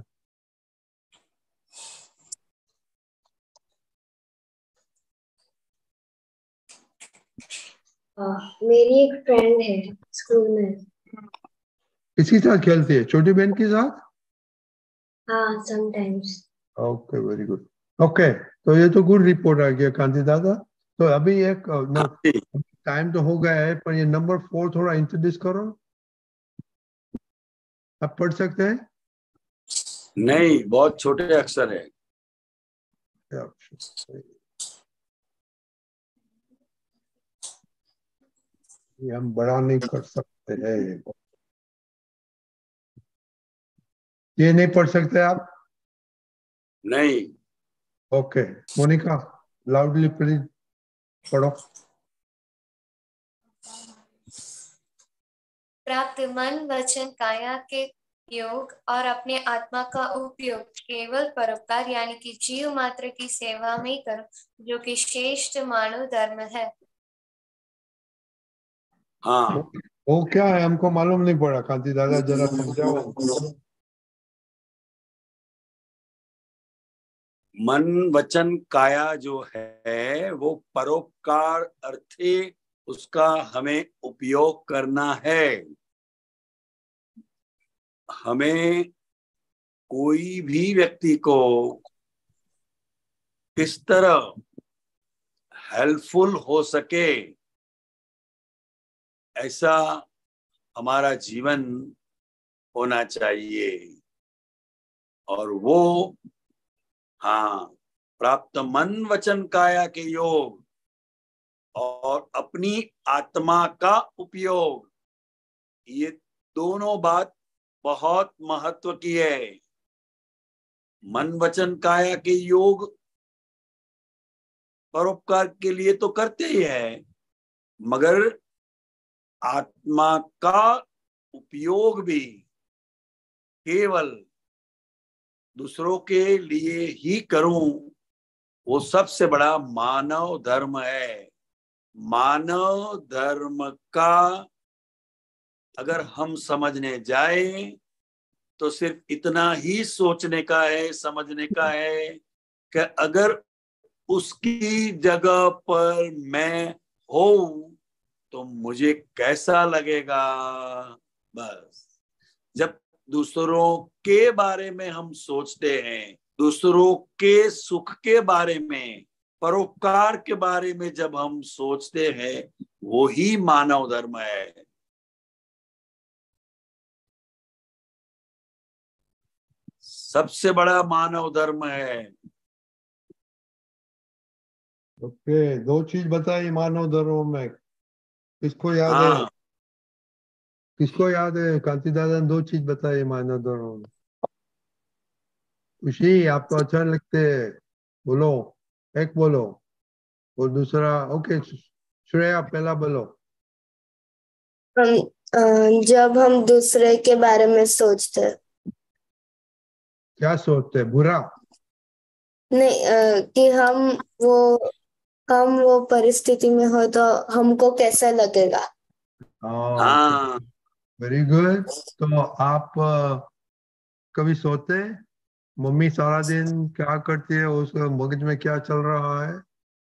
Speaker 3: मेरी एक फ्रेंड है स्कूल में।
Speaker 2: किसके साथ खेलती है, छोटी बहन के साथ?
Speaker 3: हाँ, sometimes.
Speaker 2: Okay very good. Okay, तो ये तो गुड रिपोर्ट आ गया कांति दादा। तो अभी एक नो,
Speaker 6: हाँ जी।
Speaker 2: टाइम तो हो गया है, पर ये नंबर 4 थोड़ा इंट्रोड्यूस करो। आप पढ़ सकते हैं?
Speaker 6: नहीं, बहुत छोटे अक्षर है।
Speaker 2: ये हम बड़ा नहीं कर सकते हैं। ये नहीं पढ़ सकते आप?
Speaker 6: नहीं,
Speaker 2: ओके, मोनिका लाउडली प्लीज पढ़ो।
Speaker 1: प्राप्त मन वचन काया के योग और अपने आत्मा का उपयोग केवल परोपकार यानी कि जीव मात्र की सेवा में ही करो, जो कि श्रेष्ठ मानव धर्म है।
Speaker 6: हाँ,
Speaker 2: वो क्या है हमको मालूम नहीं पड़ा, कांति दादा जरा समझाओ हमको।
Speaker 6: मन वचन काया जो है वो परोपकार अर्थे उसका हमें उपयोग करना है। हमें कोई भी व्यक्ति को किस तरह हेल्पफुल हो सके, ऐसा हमारा जीवन होना चाहिए। और वो, हाँ, प्राप्त मन वचन काया के योग और अपनी आत्मा का उपयोग, ये दोनों बात बहुत महत्व की है। मन वचन काया के योग परोपकार के लिए तो करते ही है, मगर आत्मा का उपयोग भी केवल दूसरों के लिए ही करूं, वो सबसे बड़ा मानव धर्म है। मानव धर्म का अगर हम समझने जाए तो सिर्फ इतना ही सोचने का है, समझने का है कि अगर उसकी जगह पर मैं हूं तो मुझे कैसा लगेगा। बस, जब दूसरों के बारे में हम सोचते हैं, दूसरों के सुख के बारे में, परोपकार के बारे में जब हम सोचते हैं, वो ही मानव धर्म है। सबसे बड़ा मानव धर्म है।
Speaker 2: ओके, दो चीज बताई मानव धर्म में, किसको याद है?
Speaker 6: हाँ,
Speaker 2: किसको याद है? कांति दादा ने दो चीज बताई मानव धर्म में। खुशी आपको अच्छा लगते है, बोलो, एक बोलो। और दूसरा, ओके श्रेया पहला बोलो।
Speaker 3: जब हम दूसरे के बारे में सोचते हैं।
Speaker 2: क्या सोचते हैं, बुरा?
Speaker 3: नहीं, कि हम वो परिस्थिति में हो तो हमको कैसा लगेगा।
Speaker 2: ओके
Speaker 6: हाँ,
Speaker 2: वेरी गुड। तो आप कभी सोते हैं मम्मी सारा दिन क्या करती है, उसके मगज में क्या चल रहा है?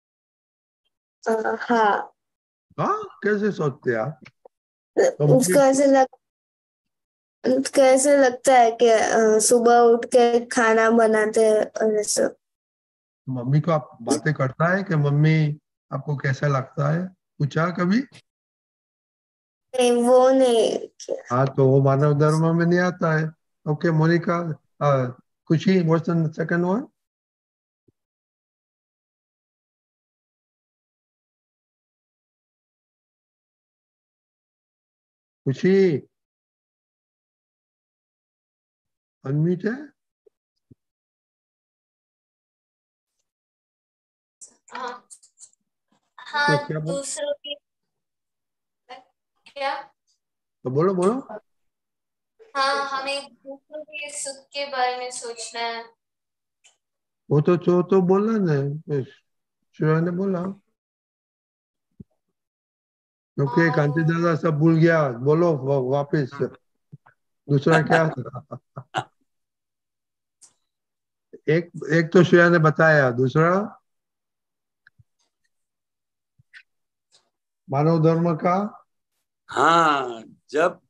Speaker 3: हाँ,
Speaker 2: हाँ, कैसे सोचते हैं आप? तो
Speaker 3: उसको
Speaker 2: मम्मी
Speaker 3: ऐसे कैसे लगता है कि सुबह उठ के खाना बनाते हैं और ऐसा।
Speaker 2: मम्मी को आप बातें करता है कि मम्मी आपको कैसा लगता है, पूछा कभी?
Speaker 3: नहीं, वो नहीं किया।
Speaker 2: हाँ, तो वो मानव धर्म में नहीं आता है। Okay Monica, Khushi, what's the second one? Khushi unmute है?
Speaker 1: हाँ
Speaker 2: तो
Speaker 1: हाँ,
Speaker 2: क्या बोल,
Speaker 1: दूसरों की क्या।
Speaker 2: तो बोलो बोलो।
Speaker 1: हाँ, हमें दूसरों के सुख के बारे में सोचना है।
Speaker 2: वो तो बोला ना, श्रेया ने बोला। ओके कांति
Speaker 1: और
Speaker 2: दादा सब भूल गया, बोलो वापस। दूसरा क्या था? एक एक तो श्रेया ने बताया, दूसरा मानव धर्म का।
Speaker 6: हाँ, जब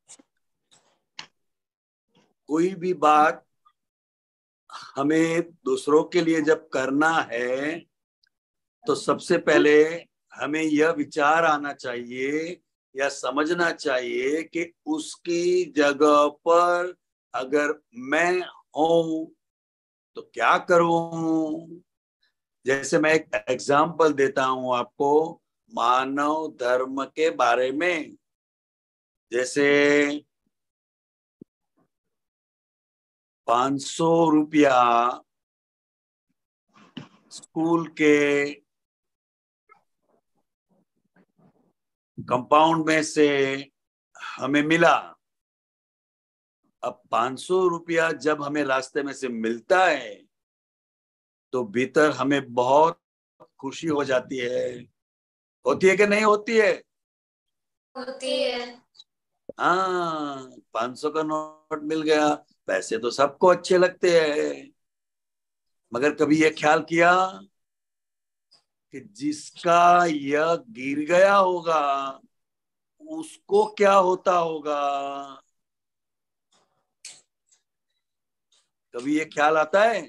Speaker 6: कोई भी बात हमें दूसरों के लिए जब करना है तो सबसे पहले हमें यह विचार आना चाहिए या समझना चाहिए कि उसकी जगह पर अगर मैं हूं तो क्या करूं। जैसे मैं एक एग्जाम्पल देता हूं आपको मानव धर्म के बारे में। जैसे 500 रुपया स्कूल के कंपाउंड में से हमें मिला। अब 500 रुपया जब हमें रास्ते में से मिलता है तो भीतर हमें बहुत खुशी हो जाती है। होती है कि नहीं होती है?
Speaker 1: होती है।
Speaker 6: हाँ, 500 का नोट मिल गया। पैसे तो सबको अच्छे लगते हैं, मगर कभी ये ख्याल किया कि जिसका यह गिर गया होगा उसको क्या होता होगा? कभी ये ख्याल आता है?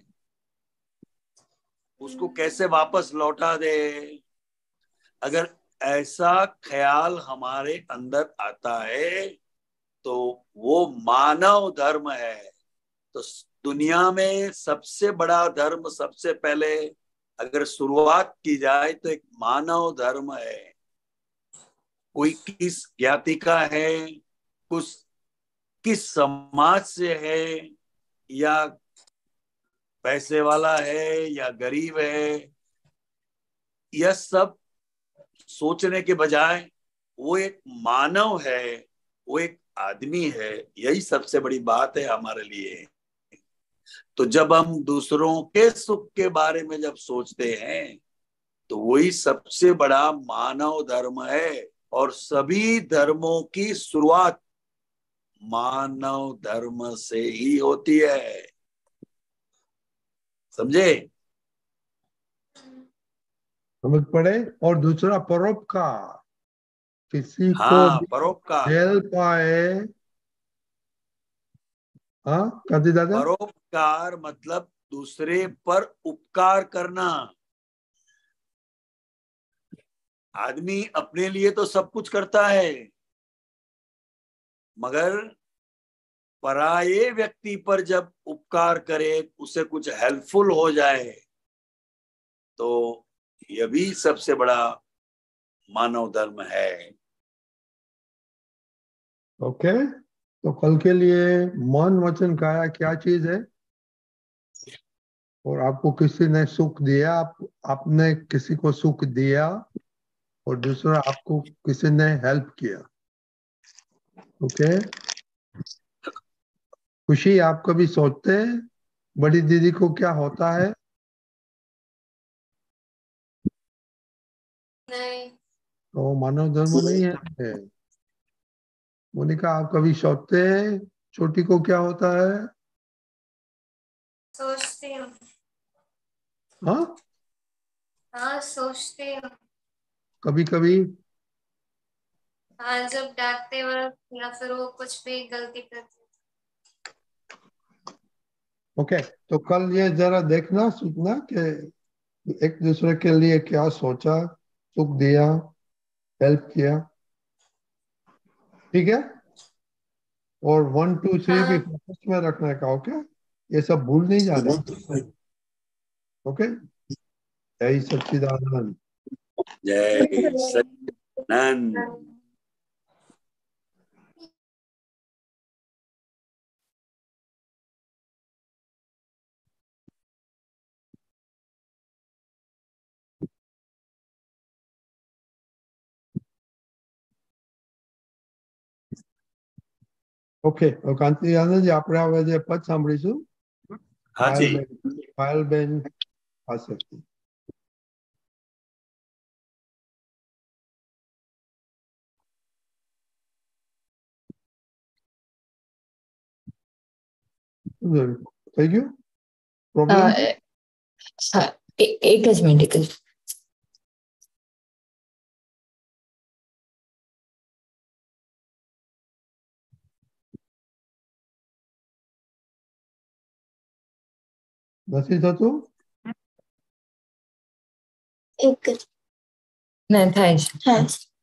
Speaker 6: उसको कैसे वापस लौटा दे? अगर ऐसा ख्याल हमारे अंदर आता है तो वो मानव धर्म है। तो दुनिया में सबसे बड़ा धर्म सबसे पहले अगर शुरुआत की जाए तो एक मानव धर्म है। कोई किस ज्ञाति का है, कुछ किस समाज से है, या पैसे वाला है या गरीब है, यह सब सोचने के बजाय वो एक मानव है, वो एक आदमी है। यही सबसे बड़ी बात है हमारे लिए। तो जब हम दूसरों के सुख के बारे में जब सोचते हैं तो वही सबसे बड़ा मानव धर्म है। और सभी धर्मों की शुरुआत मानव धर्म से ही होती है। समझे?
Speaker 2: समझ पड़े? और दूसरा परोपकार, किसी को
Speaker 6: हाँ,
Speaker 2: भी
Speaker 6: परोपकार।
Speaker 2: हेल्प आए। हाँ कांति दादा।
Speaker 6: परोपकार मतलब दूसरे पर उपकार करना। आदमी अपने लिए तो सब कुछ करता है, मगर पराये व्यक्ति पर जब उपकार करे, उसे कुछ हेल्पफुल हो जाए, तो यह भी सबसे बड़ा मानव धर्म है।
Speaker 2: ओके, तो कल के लिए मन वचन काया क्या चीज है? और आपको किसी ने सुख दिया, आपने किसी को सुख दिया, और दूसरा आपको किसी ने हेल्प किया। ओके, खुशी आप कभी सोचते हैं बड़ी दीदी को क्या होता है?
Speaker 1: नहीं।
Speaker 2: तो मानव धर्म नहीं है। मोनिका आप कभी सोचते हैं छोटी को क्या होता है?
Speaker 1: सोचती हूँ।
Speaker 2: हाँ,
Speaker 1: हाँ, सोचती हूँ।
Speaker 2: कभी कभी
Speaker 1: हाँ, जब डांटते वक्त या फिर वो कुछ भी गलती करते।
Speaker 2: ओके, तो कल ये जरा देखना सूचना कि एक दूसरे के लिए क्या सोचा, सुख दिया, हेल्प किया, ठीक है। और 1 2 3 भी फोकस में रखने का। ओके, ये सब भूल नहीं जाने। ओके, जय सच्चिदानंद।
Speaker 6: जय सच्चिदानंद।
Speaker 2: ઓકે, કાંતિ આનંદજી, આપણે હવે જે પદ સાંભળીશું
Speaker 6: हाँ जी,
Speaker 2: પાયલબેન પાસેથી. થઈ ગયું પ્રોબ્લેમ?
Speaker 7: હા, એક જ મિનિટ.
Speaker 2: નથી થતું?
Speaker 3: એક જ.
Speaker 7: ના થાય છે.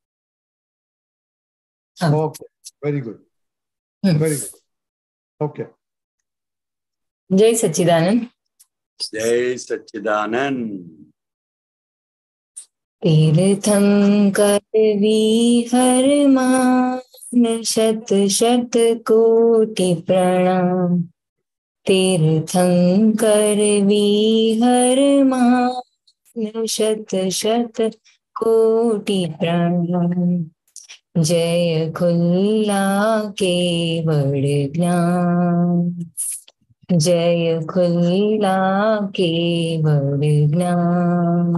Speaker 7: હા.
Speaker 2: Okay, very good, very good. Okay,
Speaker 7: જય સચ્ચિદાનંદ.
Speaker 6: जय सच्चिदानंद.
Speaker 7: तीर्थंकर विहर मान शत शत कोटि प्रणाम. तीर्थंकर विहर मान शत शत कोटि प्रणाम. जय खुल्ला केवल ज्ञान. जय खुल्ला केवल ज्ञान.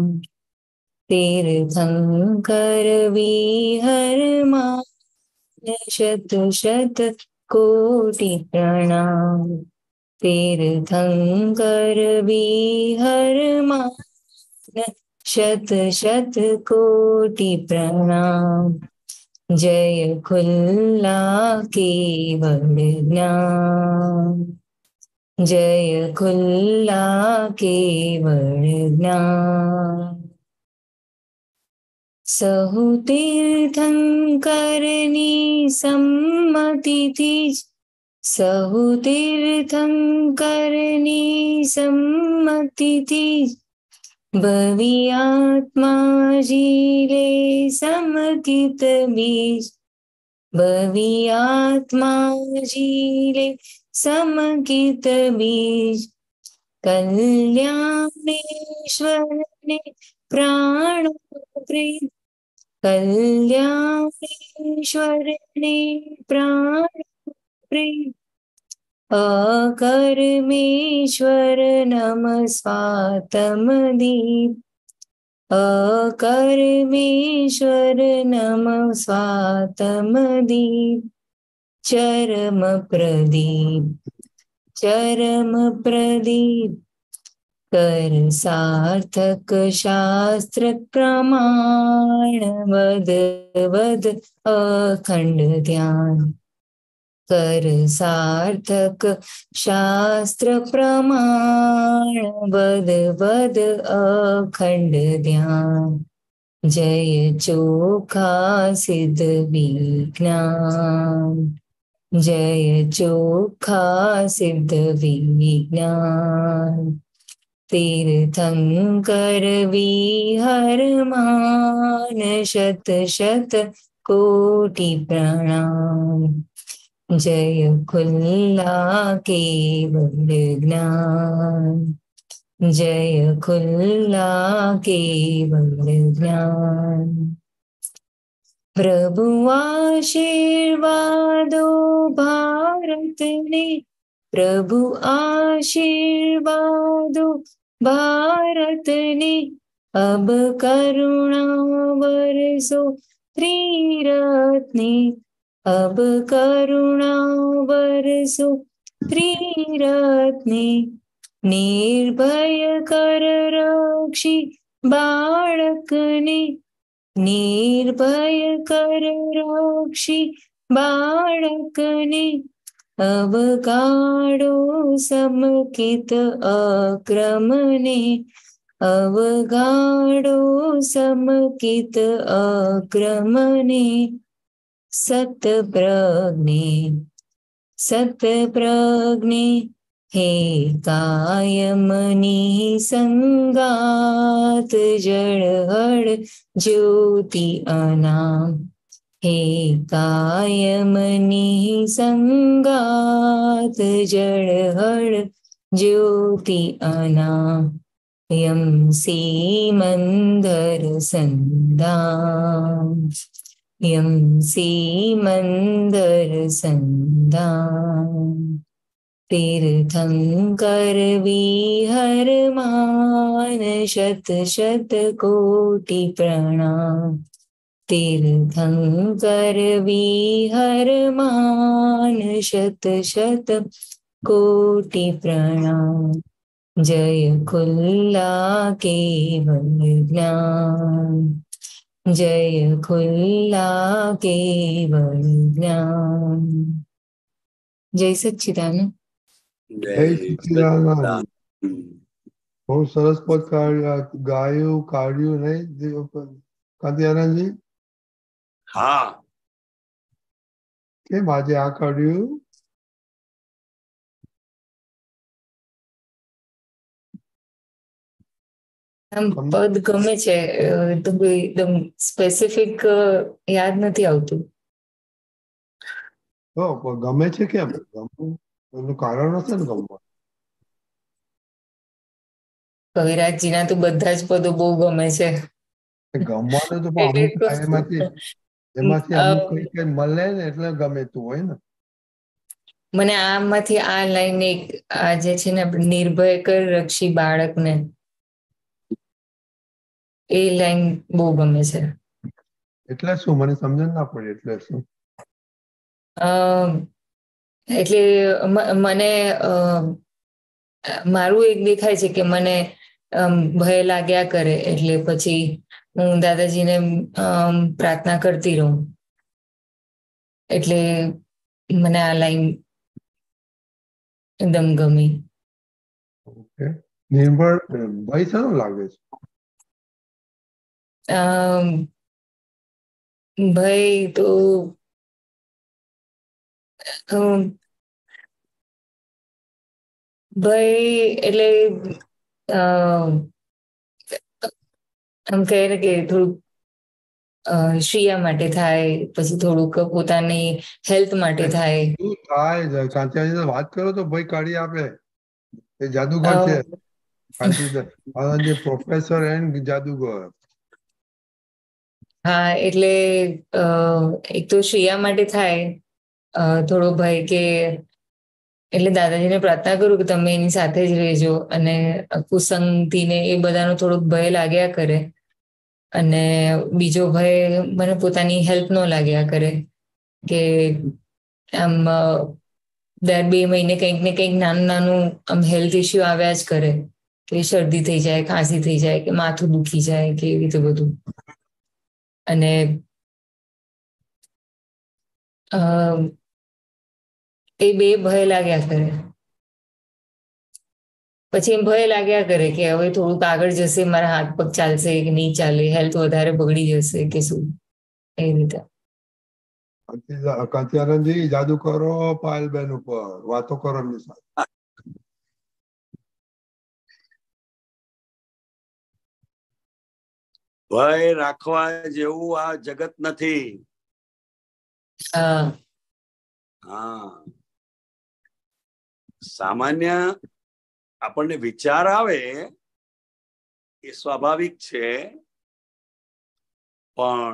Speaker 7: तीर्थंकर विहर मान शत शत कोटि प्रणाम. तीर्थंकर विहर मान शत शत कोटि प्रणाम. जय खुल्ला केवल ज्ञान. जय खुल्ला केवल ज्ञान. सहु तीर्थंकरनी सम्मति थी. सहु तीर्थंकरनी सम्मति थी. भवी आत्मा जीले समकित बीज. भवी आत्मा जीले समकित बीज. कल्याणेश्वर ने प्राण प्रीत. कल्याणेश्वर ने प्राण प्रीत. अकर्मेश्वर नम स्वातमदीप. अकर्मेश्वर नम स्वातमदीप. चरम प्रदीप. चरम प्रदीप. कर सार्थक शास्त्र प्रमाण. वद वद अखंड ध्यान. कर सार्थक शास्त्र प्रमाण. वद वद अखंड ध्यान. जय चोखा सिद्ध विज्ञान. जय चोखा सिद्ध विज्ञान. तीर्थंकर विहर मान शत शत कोटि प्रणाम. जय खुल्ला केवल ज्ञान. जय खुल्ला केवल ज्ञान. प्रभु आशीर्वादो भारत ने. प्रभु आशीर्वादो भारत ने. अब करुणा बरसो त्रिरत्ने. अब करुणा बरसो त्रिरत्ने. निर्भय कर रक्षी बाळकने. નિર્ભય કર રક્ષી બાળકને અવગાડો સમકિત અક્રમને અવગાડો સમકિત અક્રમને સતપ્રજ્ઞે હે કાયમની સંગાત જળહળ જ્યોતિ અનામ હે કાયમની સંગાત જળહળ જ્યોતિ અનામ યમ સીમંદર સંધામ યમ સીમંદર સંધામ તીર્થંકર વિહરમાન શત શત કોટિ પ્રણામ તીર્થંકર વિહરમાન શત શત કોટિ પ્રણામ જય ખુલ્લા કેવલ જ્ઞાન જય ખુલ્લા કેવલ જ્ઞાન જય સચ્ચિદાનંદ
Speaker 2: જય સચ્ચિદાનંદ. બહુ સરસ પદ ગાયું કાઢ્યું નહીં કાંતિયાનંદજી?
Speaker 6: હા,
Speaker 2: કેમ આજે આ કાઢ્યું?
Speaker 7: આમ પદ ગમે છે તો એકદમ સ્પેસિફિક યાદ નથી આવતું.
Speaker 2: ગમે છે કેમ? એનું કારણ હશે ને ગમવા.
Speaker 7: કવિરાજજીના તો બધા જ પદો બહુ ગમે છે.
Speaker 2: ગમવાનું તો અમુક એમાંથી અમુક કઈ મળે ને એટલે ગમેતું હોય ને.
Speaker 7: મને આમાંથી આ લાઈન એક આ જે છે ને આપણે નિર્ભય કર રક્ષી બાળકને એ લાઈન બહુ ગમે છે.
Speaker 2: એટલે શું મને સમજણ ના પડે એટલે શું?
Speaker 7: એટલે મને મારું એક દેખાય છે કે મને ભય લાગ્યા કરે એટલે પછી હું દાદાજીને પ્રાર્થના કરતી રહું એટલે મને આ લાઈન એકદમ ગમી.
Speaker 2: નિર્ભર ભય સારું લાગે છે.
Speaker 7: ભય તો ભય એટલે આમ કહે ને કે થોડુંક શ્રિયા માટે થાય પછી થોડુંક પોતાની હેલ્થ માટે થાય.
Speaker 2: શું થાય કાંતિયાજી વાત કરો તો ભય કાઢી આપે. એ જાદુગર છે કાંતિજી પ્રોફેસર એન્ડ જાદુગર.
Speaker 7: હા એટલે એક તો શ્રિયા માટે થાય થોડો ભય કે એટલે દાદાજીને પ્રાર્થના કરું કે તમે એની સાથે જ રહેજો અને કુસંગતીને એ બધાનો થોડોક ભય લાગ્યા કરે. અને બીજો ભય મને પોતાની હેલ્થ નો લાગ્યા કરે કે આમ દર 2 મહિને કંઈક ને કંઈક નાનું નાનું આમ હેલ્થ ઇસ્યુ આવ્યા જ કરે કે શરદી થઈ જાય, ખાંસી થઈ જાય કે માથું દુખી જાય કે એવી રીતે બધું. અને એ બે ભય લાગ્યા કરે. પછી એમ ભય લાગ્યા કરે કે હવે થોડુંક આગળ જશે મારા હાથ પગ ચાલશે કે નહીં ચાલે, હેલ્થ વધારે બગડી જશે કે શું એ રીતે.
Speaker 2: કાંતિયાનંદજી જાદુ કરો પાયલબેન ઉપર, વાતો કરો એમની સાથે.
Speaker 6: ભય રાખવા જેવું આ જગત નથી. હા, સામાન્ય આપણને વિચાર આવે એ સ્વાભાવિક છે, પણ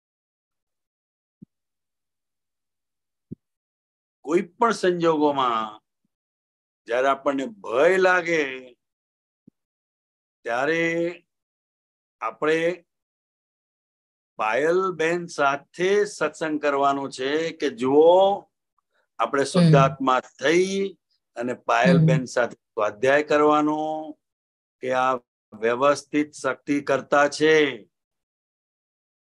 Speaker 6: કોઈ પણ સંજોગોમાં જ્યારે આપણને ભય લાગે ત્યારે આપણે પાયલબેન સાથે સત્સંગ કરવાનો છે કે જુઓ આપણે શુદ્ધાત્મા થઈ અને પાયલબેન સાથે સ્વાધ્યાય કરવાનો કે આ વ્યવસ્થિત શક્તિ કરતા છે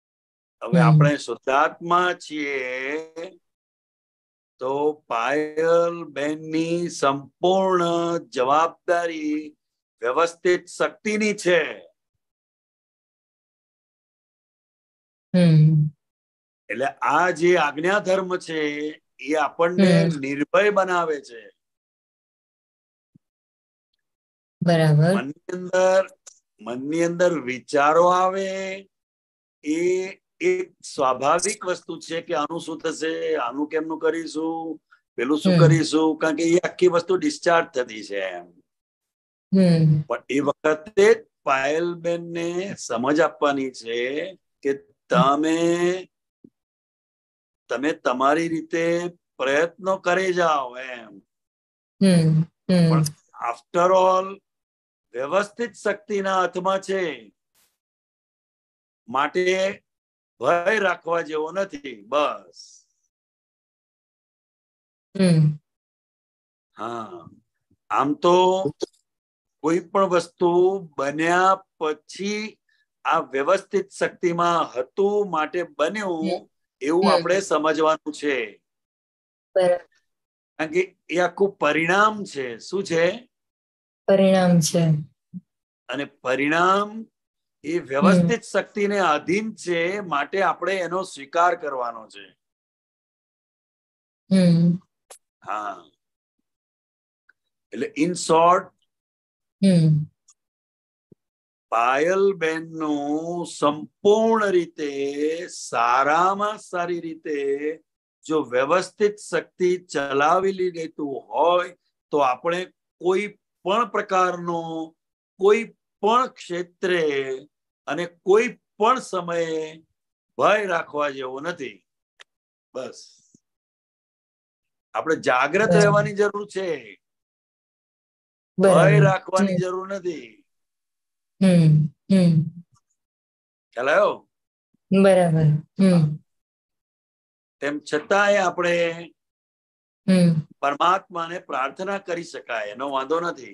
Speaker 6: હવે આપણે શુદ્ધાત્મા છીએ તો પાયલ બેનની સંપૂર્ણ જવાબદારી વ્યવસ્થિત શક્તિની છે. એટલે આ જે આજ્ઞા ધર્મ છે એ આપણને નિર્ભય બનાવે છે.
Speaker 7: બરાબર.
Speaker 6: મનની અંદર વિચારો આવે એ એક સ્વાભાવિક વસ્તુ છે કે આનું શું થશે, આનું કેમનું કરીશું, પેલું શું કરીશું, કારણ કે એ આખી વસ્તુ ડિસ્ચાર્જ થતી છે એમ. પણ એ વખતે પાયલબેન ને સમજ આપવાની છે કે તમે તમારી રીતે પ્રયત્નો કરી જાઓ એમ. પણ આફ્ટર ઓલ વ્યવસ્થિત શક્તિના હાથમાં છે, માટે ભય રાખવા જેવો નથી. બસ. હા, આમ તો કોઈ પણ વસ્તુ બન્યા પછી આ વ્યવસ્થિત શક્તિમાં હતું માટે બન્યું એવું આપણે સમજવાનું છે. કારણ કે એ આખું પરિણામ છે. શું છે?
Speaker 7: પરિણામ છે. અને
Speaker 6: પરિણામ એ વ્યવસ્થિત શક્તિને આધીન છે, માટે આપણે એનો સ્વીકાર કરવાનો છે. હા, એટલે ઇન શોર્ટ પાયલબેન નું સંપૂર્ણ રીતે સારામાં સારી રીતે જો વ્યવસ્થિત શક્તિ ચલાવી લેતું હોય તો આપણે કોઈ પણ પ્રકારનો કોઈ પણ ક્ષેત્રે અને કોઈ પણ સમયે ભય રાખવા જેવો નથી. બસ આપણે જાગ્રત રહેવાની જરૂર છે, ભય રાખવાની જરૂર નથી. ખ્યાલ આવ્યો?
Speaker 7: બરાબર.
Speaker 6: તેમ છતાંય આપણે પરમાત્માને પ્રાર્થના કરી શકાય, એનો વાંધો નથી.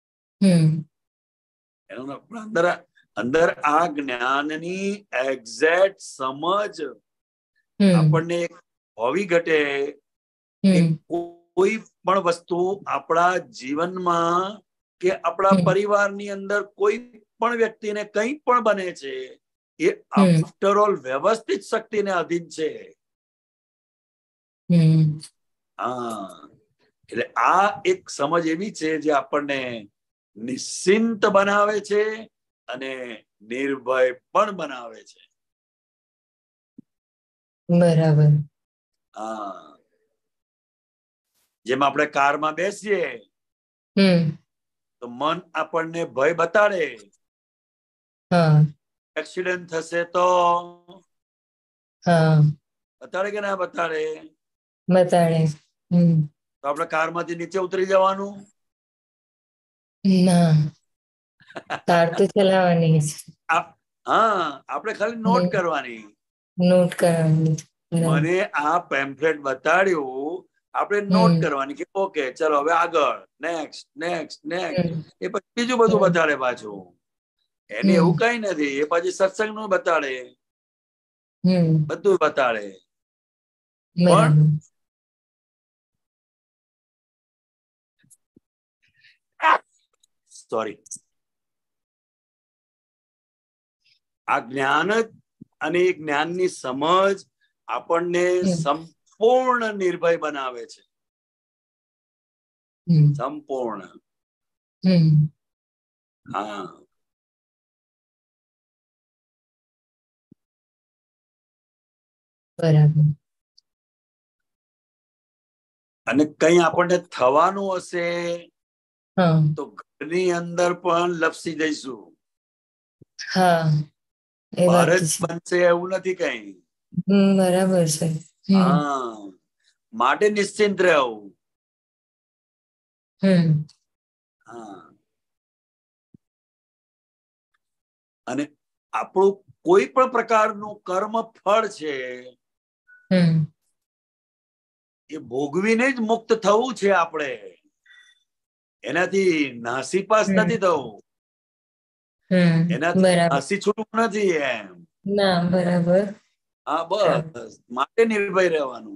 Speaker 6: અંદર આ જ્ઞાનની એક્ઝેક્ટ સમજ આપણને હોવી ઘટે કે કોઈ પણ વસ્તુ આપણા જીવનમાં કે આપણા પરિવારની અંદર કોઈ પણ વ્યક્તિને કંઈ પણ બને છે એ આફ્ટર ઓલ વ્યવસ્થિત શક્તિને અધીન છે. હા, એટલે આ એક સમજ એવી છે જે આપણને નિશ્ચિંત બનાવે છે અને નિર્ભય પણ બનાવે છે.
Speaker 7: બરાબર.
Speaker 6: હા, જેમ આપણે કારમાં બેસીએ તો મન આપણને ભય બતાડે, એક્સિડન્ટ થશે તો બતાડે કે ના બતાડે?
Speaker 7: બતાડે.
Speaker 6: તો આપણે કારમાંથી નીચે ઉતરી જવાનું?
Speaker 7: ના, કાર તો ચલાવવાની.
Speaker 6: હા, આપણે ખાલી નોટ કરવાની.
Speaker 7: નોટ કરવાની.
Speaker 6: મને આ પેમ્ફલેટ બતાડ્યું, આપણે નોટ કરવાની કે ઓકે ચલો હવે આગળ, નેક્સ્ટ નેક્સ્ટ નેક્સ્ટ. એ પછી બીજું બધું બતાડે પાછું. એને એવું કઈ નથી, એ પછી સત્સંગ નું બતાડે, બધું બતાડે. પણ સોરી, આ જ્ઞાન અને જ્ઞાનની સમજ આપણને સંપૂર્ણ નિર્ભય બનાવે છે. સંપૂર્ણ. હા,
Speaker 7: બરાબર.
Speaker 6: અને કઈ આપણને થવાનું હશે તો ઘરની અંદર પણ લપસી જઈશું.
Speaker 7: હા,
Speaker 6: ભારત બનશે એવું નથી કઈ.
Speaker 7: બરાબર છે.
Speaker 6: હા, માટે નિશ્ચિંત રહેવું. હા, અને આપણું કોઈ પણ પ્રકારનું કર્મ ફળ છે એ ભોગવીને જ મુક્ત થવું છે. આપણે એનાથી નાસીપાસ નથી થવું, એનાથી નાસી છૂટવું નથી એમ.
Speaker 7: ના, બરાબર.
Speaker 6: હા, બસ માટે નિર્ભય રહેવાનું.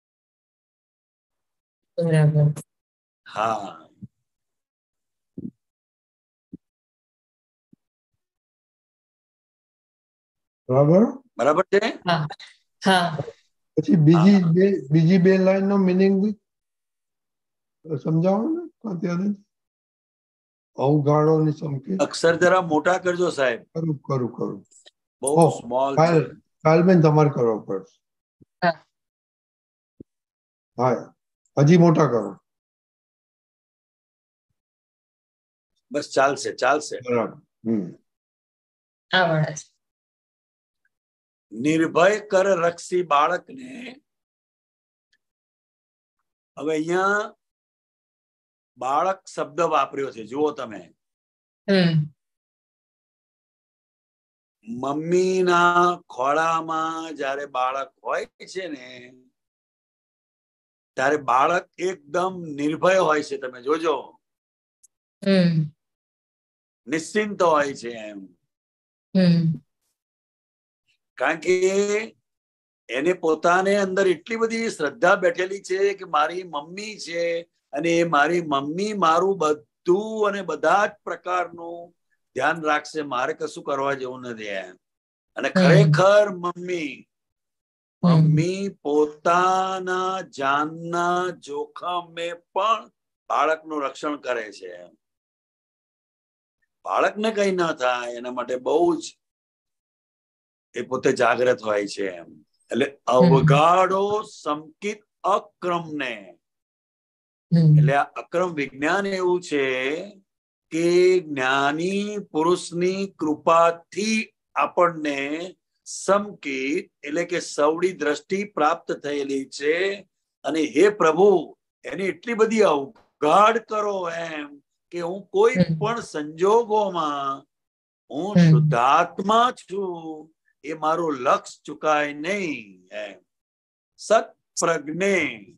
Speaker 7: બરાબર.
Speaker 6: હા,
Speaker 2: બરાબર.
Speaker 6: બરાબર છે.
Speaker 7: હા હા
Speaker 2: પછી બીજી બે લાઈન નો મિનિંગ સમજાવો ને અત્યારે. અવગાડો ની સંકેત.
Speaker 6: અક્ષર જરા મોટા કરજો સાહેબ,
Speaker 2: કરું.
Speaker 6: બહુ
Speaker 2: ઓહ,
Speaker 6: સ્મોલ છે.
Speaker 2: કાલબેન તમારે કરવા પડશે.
Speaker 7: હા
Speaker 2: હા, હજી મોટા કરો.
Speaker 6: બસ ચાલશે, ચાલશે.
Speaker 2: બરાબર.
Speaker 7: આવડે છે.
Speaker 6: નિર્ભય કર રક્ષી બાળકને. હવે અહીંયા બાળક શબ્દ વાપર્યો છે, જુઓ તમે. મમ્મીના ખોળામાં જ્યારે બાળક હોય છે ને, ત્યારે બાળક એકદમ નિર્ભય હોય છે. તમે જોજો, નિશ્ચિંત હોય છે એમ. કારણ કે એને પોતાને અંદર એટલી બધી શ્રદ્ધા બેઠેલી છે કે મારી મમ્મી છે અને મારી મમ્મી મારું બધું અને બધા જ પ્રકારનું ધ્યાન રાખશે, મારે કશું કરવા જેવું નથી એમ. અને ખરેખર મમ્મી પોતાના જાનના જોખમે પણ બાળકનું રક્ષણ કરે છે. બાળકને કઈ ના થાય એના માટે બહુ જ એ પોતે જાગ્રત હોય છે એમ. એટલે અવગાડો સંકિત અક્રમને. એટલે આ અક્રમ વિજ્ઞાન એવું છે કે જ્ઞાની પુરુષની કૃપાથી આપણને સંકિત એટલે કે સવડી દ્રષ્ટિ પ્રાપ્ત થયેલી છે. અને હે પ્રભુ, એની એટલી બધી અવગાડ કરો એમ કે હું કોઈ પણ સંજોગોમાં હું શુદ્ધાત્મા છું એ મારું લક્ષ ચુકાય નહીં એમ. સત પ્રજ્ઞે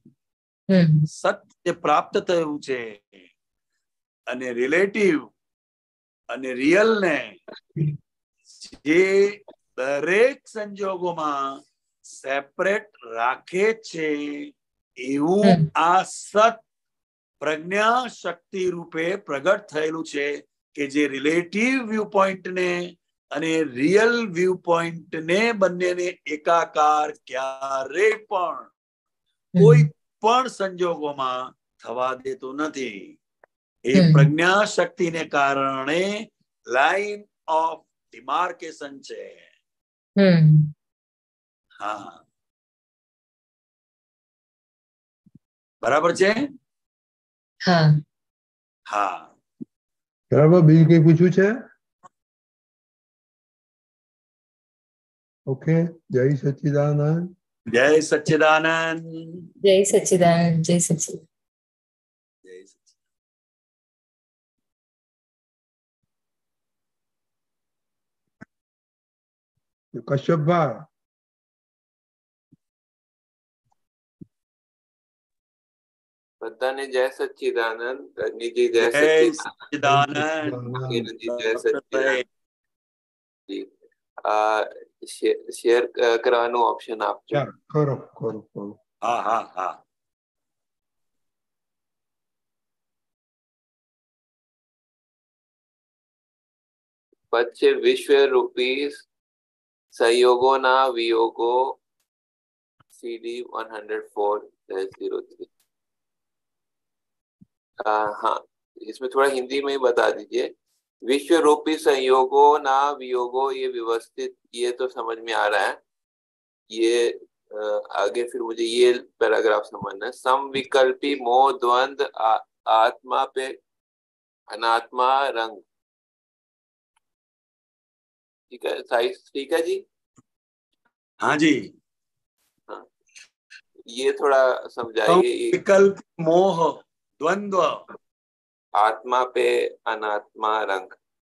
Speaker 6: સત્ય પ્રાપ્ત થયું છે. અને રિલેટિવ અને રિયલ ને જે દરેક સંજોગોમાં સેપરેટ રાખે છે, એવું આ સત પ્રજ્ઞા શક્તિ રૂપે પ્રગટ થયેલું છે કે જે રિલેટિવ વ્યૂ પોઈન્ટ ને અને રિયલ વ્યૂ પોઈન્ટ ને બંનેને એકાકાર ક્યારે પણ કોઈ પણ સંજોગોમાં થવા દેતું નથી. એ પ્રજ્ઞા શક્તિને કારણે લાઈન ઓફ ડિમાર્કેશન છે. હા, બરાબર છે. હા,
Speaker 2: બરાબર. બીજું કઈ પૂછ્યું છે? ઓકે. જય સચ્ચિદાનંદ.
Speaker 6: જય સચ્ચિદાનંદ.
Speaker 7: જય સચ્ચિદાનંદ. જય સચ્ચિદાનંદ.
Speaker 6: જય સચ્ચિદાનંદ.
Speaker 2: કશ્યપભાઈ.
Speaker 8: બધાને જય સચ્ચિદાનંદ. રજનીજી જય
Speaker 6: જય
Speaker 8: સચ્ચિદાનંદ.
Speaker 6: સચ્ચિદાનંદ.
Speaker 8: જય સચ્ચિદાનંદ. શેર કરવાનું ઓપ્શન આપજો.
Speaker 2: કરો.
Speaker 6: હા હા હા.
Speaker 8: પછી વિશ્વરૂપી સંયોગોના વિયોગો CD 104-03. हाँ, इसमें थोड़ा हिंदी में ही बता दीजिए. विश्व रूपी संयोगों ना वियोगो, ये व्यवस्थित, ये तो समझ में आ रहा है. ये आगे फिर मुझे ये पैराग्राफ समझना है. समविकल्पी मोह द्वंद आत्मा पे अनात्मा रंग. ठीक है साइज, ठीक है जी.
Speaker 6: हाँ जी.
Speaker 8: हाँ, ये थोड़ा समझाइए.
Speaker 6: विकल्प मोह द्वंद्व
Speaker 8: आत्मा पे अनात्मा रंग.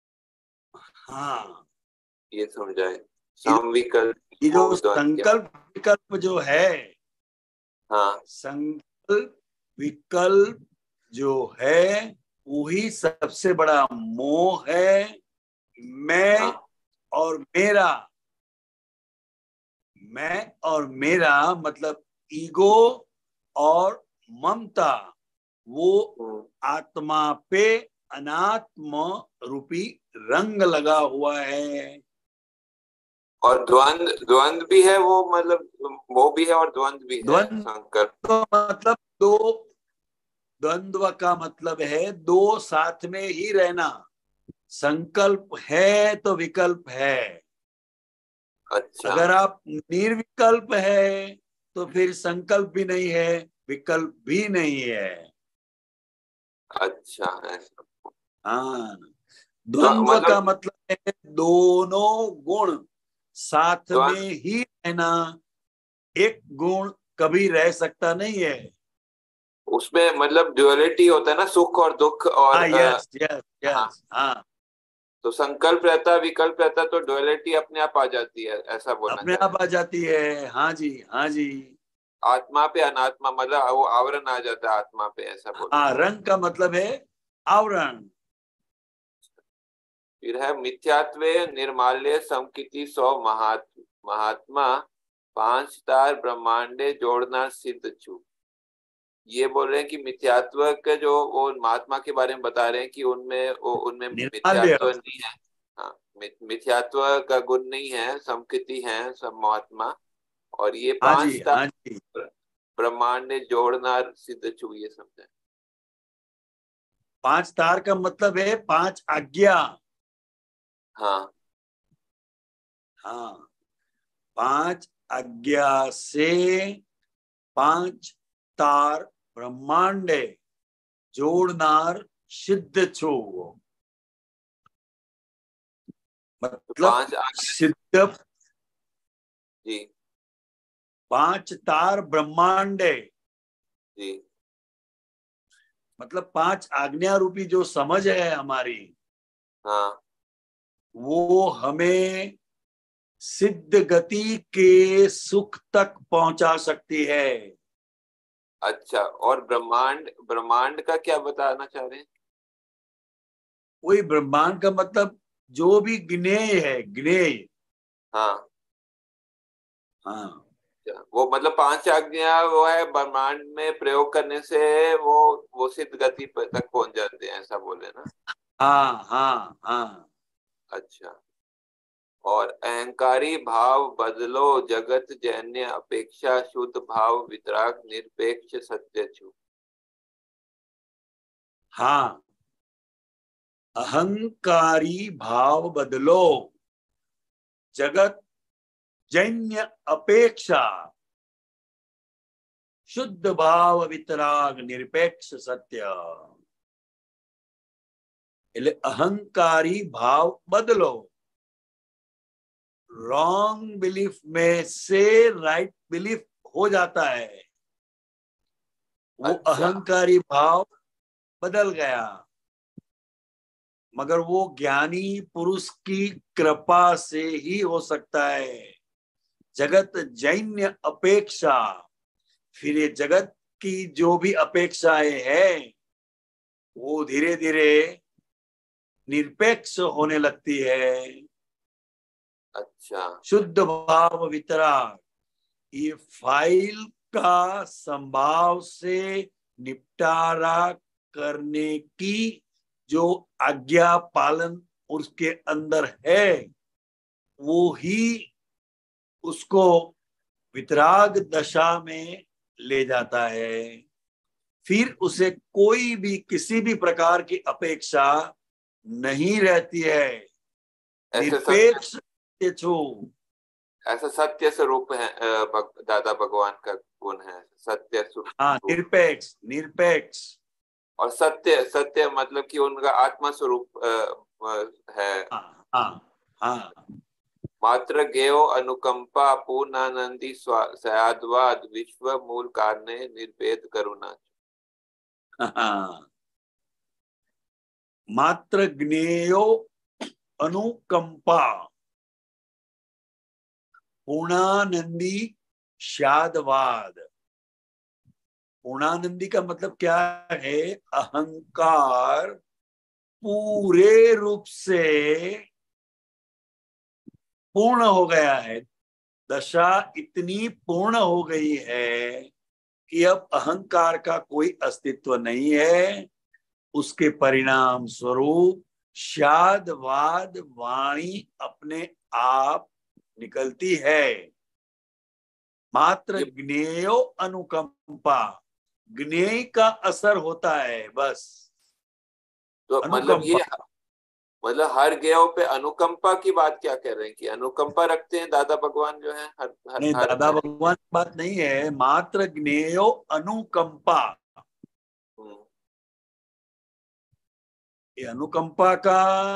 Speaker 6: हाँ,
Speaker 8: ये समझाए. समविकल्प,
Speaker 6: ये जो संकल्प विकल्प जो है,
Speaker 8: हाँ,
Speaker 6: संकल्प विकल्प जो है वही सबसे बड़ा मोह है. मैं, हाँ, और मेरा, मैं और मेरा मतलब ईगो और ममता, वो आत्मा पे अनात्म रूपी रंग लगा हुआ है।
Speaker 8: और द्वंद्व भी है, वो मतलब वो भी है और द्वंद्व भी है।
Speaker 6: द्वंद्व
Speaker 8: संकल्प
Speaker 6: तो मतलब दो, द्वंद्व का मतलब है दो साथ में ही रहना। संकल्प है तो विकल्प है।
Speaker 8: अच्छा,
Speaker 6: अगर आप निर्विकल्प है तो फिर संकल्प भी नहीं है, विकल्प भी नहीं है।
Speaker 8: अच्छा ऐसा।
Speaker 6: हाँ, द्वंद्व का मतलब है दोनों गुण साथ में ही रहना। एक गुण कभी रह सकता नहीं है।
Speaker 8: उसमें मतलब ड्युअलिटी होता है ना, सुख और दुख और
Speaker 6: यस यस
Speaker 8: हाँ,
Speaker 6: यस, हाँ,
Speaker 8: तो संकल्प रहता है, विकल्प रहता है, तो ड्युअलिटी अपने आप आ जाती है, ऐसा बोलना
Speaker 6: अपने
Speaker 8: चाह
Speaker 6: आप
Speaker 8: रहे
Speaker 6: आ जाती है। हाँ जी, हाँ जी।
Speaker 8: हैं। आत्मा पे अनात्मा मतलब वो आवरण आ जाता है आत्मा पे, ऐसा बोलना
Speaker 6: हाँ,
Speaker 8: चाह रहे हैं।
Speaker 6: रंग का मतलब है आवरण।
Speaker 8: फिर है मिथ्यात्वे निर्माल्य समकिति सौ महात्मा पांच तार ब्रह्मांडे जोड़ना सिद्ध छु। ये बोल रहे हैं कि मिथ्यात्व के जो वो महात्मा के बारे में बता रहे हैं कि उनमें
Speaker 6: निर्माल्य।
Speaker 8: मिथ्यात्व नहीं है। हाँ, मिथ्यात्व का गुण नहीं है, समकृति है सब महात्मा। और ये
Speaker 6: हाँ जी,
Speaker 8: पांच
Speaker 6: हाँ जी।
Speaker 8: ब्रह्मांड ने जोड़ना सिद्ध छू, ये समझे।
Speaker 6: पांच तार का मतलब है पांच आज्ञा।
Speaker 8: हाँ,
Speaker 6: हाँ, पांच आज्ञा से पांच तार ब्रह्मांडे जोड़नार सिद्ध छो। मतलब
Speaker 8: पांच आज्ञा
Speaker 6: सिद्ध,
Speaker 8: जी
Speaker 6: पांच तार ब्रह्मांडे
Speaker 8: जी।
Speaker 6: मतलब पांच आज्ञा रूपी जो समझ है हमारी,
Speaker 8: हाँ,
Speaker 6: वो हमें सिद्ध गति के सुख तक पहुंचा सकती है।
Speaker 8: अच्छा। और ब्रह्मांड, ब्रह्मांड का क्या बताना चाह रहे हैं?
Speaker 6: वही ब्रह्मांड का मतलब जो भी ज्ञेय है, ज्ञेय।
Speaker 8: हाँ,
Speaker 6: हाँ,
Speaker 8: वो मतलब पांच आज्ञा वो है, ब्रह्मांड में प्रयोग करने से वो सिद्ध गति तक पहुंच जाते हैं, ऐसा बोले ना।
Speaker 6: हाँ, हाँ, हाँ।
Speaker 8: अच्छा। और अहंकारी भाव बदलो जगत जैन्य अपेक्षा शुद्ध भाव वितराग निरपेक्ष सत्य छु।
Speaker 6: हाँ, अहंकारी भाव बदलो जगत जन्य अपेक्षा शुद्ध भाव वितराग निरपेक्ष सत्य। એટલે अहंकारी भाव बदलो, रॉन्ग बिलीफ में से राइट बिलीफ हो जाता है। वो
Speaker 8: अच्छा,
Speaker 6: अहंकारी भाव बदल गया, मगर वो ज्ञानी पुरुष की कृपा से ही हो सकता है। जगत जैन्य अपेक्षा, फिर ये जगत की जो भी अपेक्षाएं हैं वो धीरे धीरे निरपेक्ष होने लगती है।
Speaker 8: अच्छा,
Speaker 6: शुद्ध भाव वितराग, ये फाइल का संभाव से निपटारा करने की जो आज्ञा पालन उसके अंदर है, वो ही उसको वितराग दशा में ले जाता है। फिर उसे कोई भी किसी भी प्रकार की अपेक्षा नहीं रहती है।
Speaker 8: ऐसे सत्य,
Speaker 6: निरपेक्ष छो।
Speaker 8: ऐसा सत्य स्वरूप है दादा भगवान का गुण है, सत्य
Speaker 6: हाँ,
Speaker 8: स्वरूप।
Speaker 6: निरपेक्ष, निरपेक्ष।
Speaker 8: और सत्य, सत्य मतलब कि उनका आत्मा स्वरूप है।
Speaker 6: हाँ, हाँ, हाँ।
Speaker 8: मात्र गेयो अनुकंपा पूर्णानंदी सयादवाद विश्व मूल कारणे निर्भेद करुणा।
Speaker 6: हाँ, मात्र ज्ञेयो अनुकंपा पूर्णानंदी शादवाद। पूर्णानंदी का मतलब क्या है? अहंकार पूरे रूप से पूर्ण हो गया है, दशा इतनी पूर्ण हो गई है कि अब अहंकार का कोई अस्तित्व नहीं है। उसके परिणाम स्वरूप शाद वाद वाणी अपने आप निकलती है। मात्र ज्ञेयो अनुकंपा, ज्ञेय का असर होता है बस।
Speaker 8: तो मतलब ये मतलब हर ज्ञेयों पे अनुकंपा की बात क्या कह रहे हैं कि अनुकंपा रखते हैं दादा भगवान जो है
Speaker 6: नहीं, दादा भगवान की बात नहीं है, मात्र ज्ञेयो अनुकंपा। ये अनुकंपा का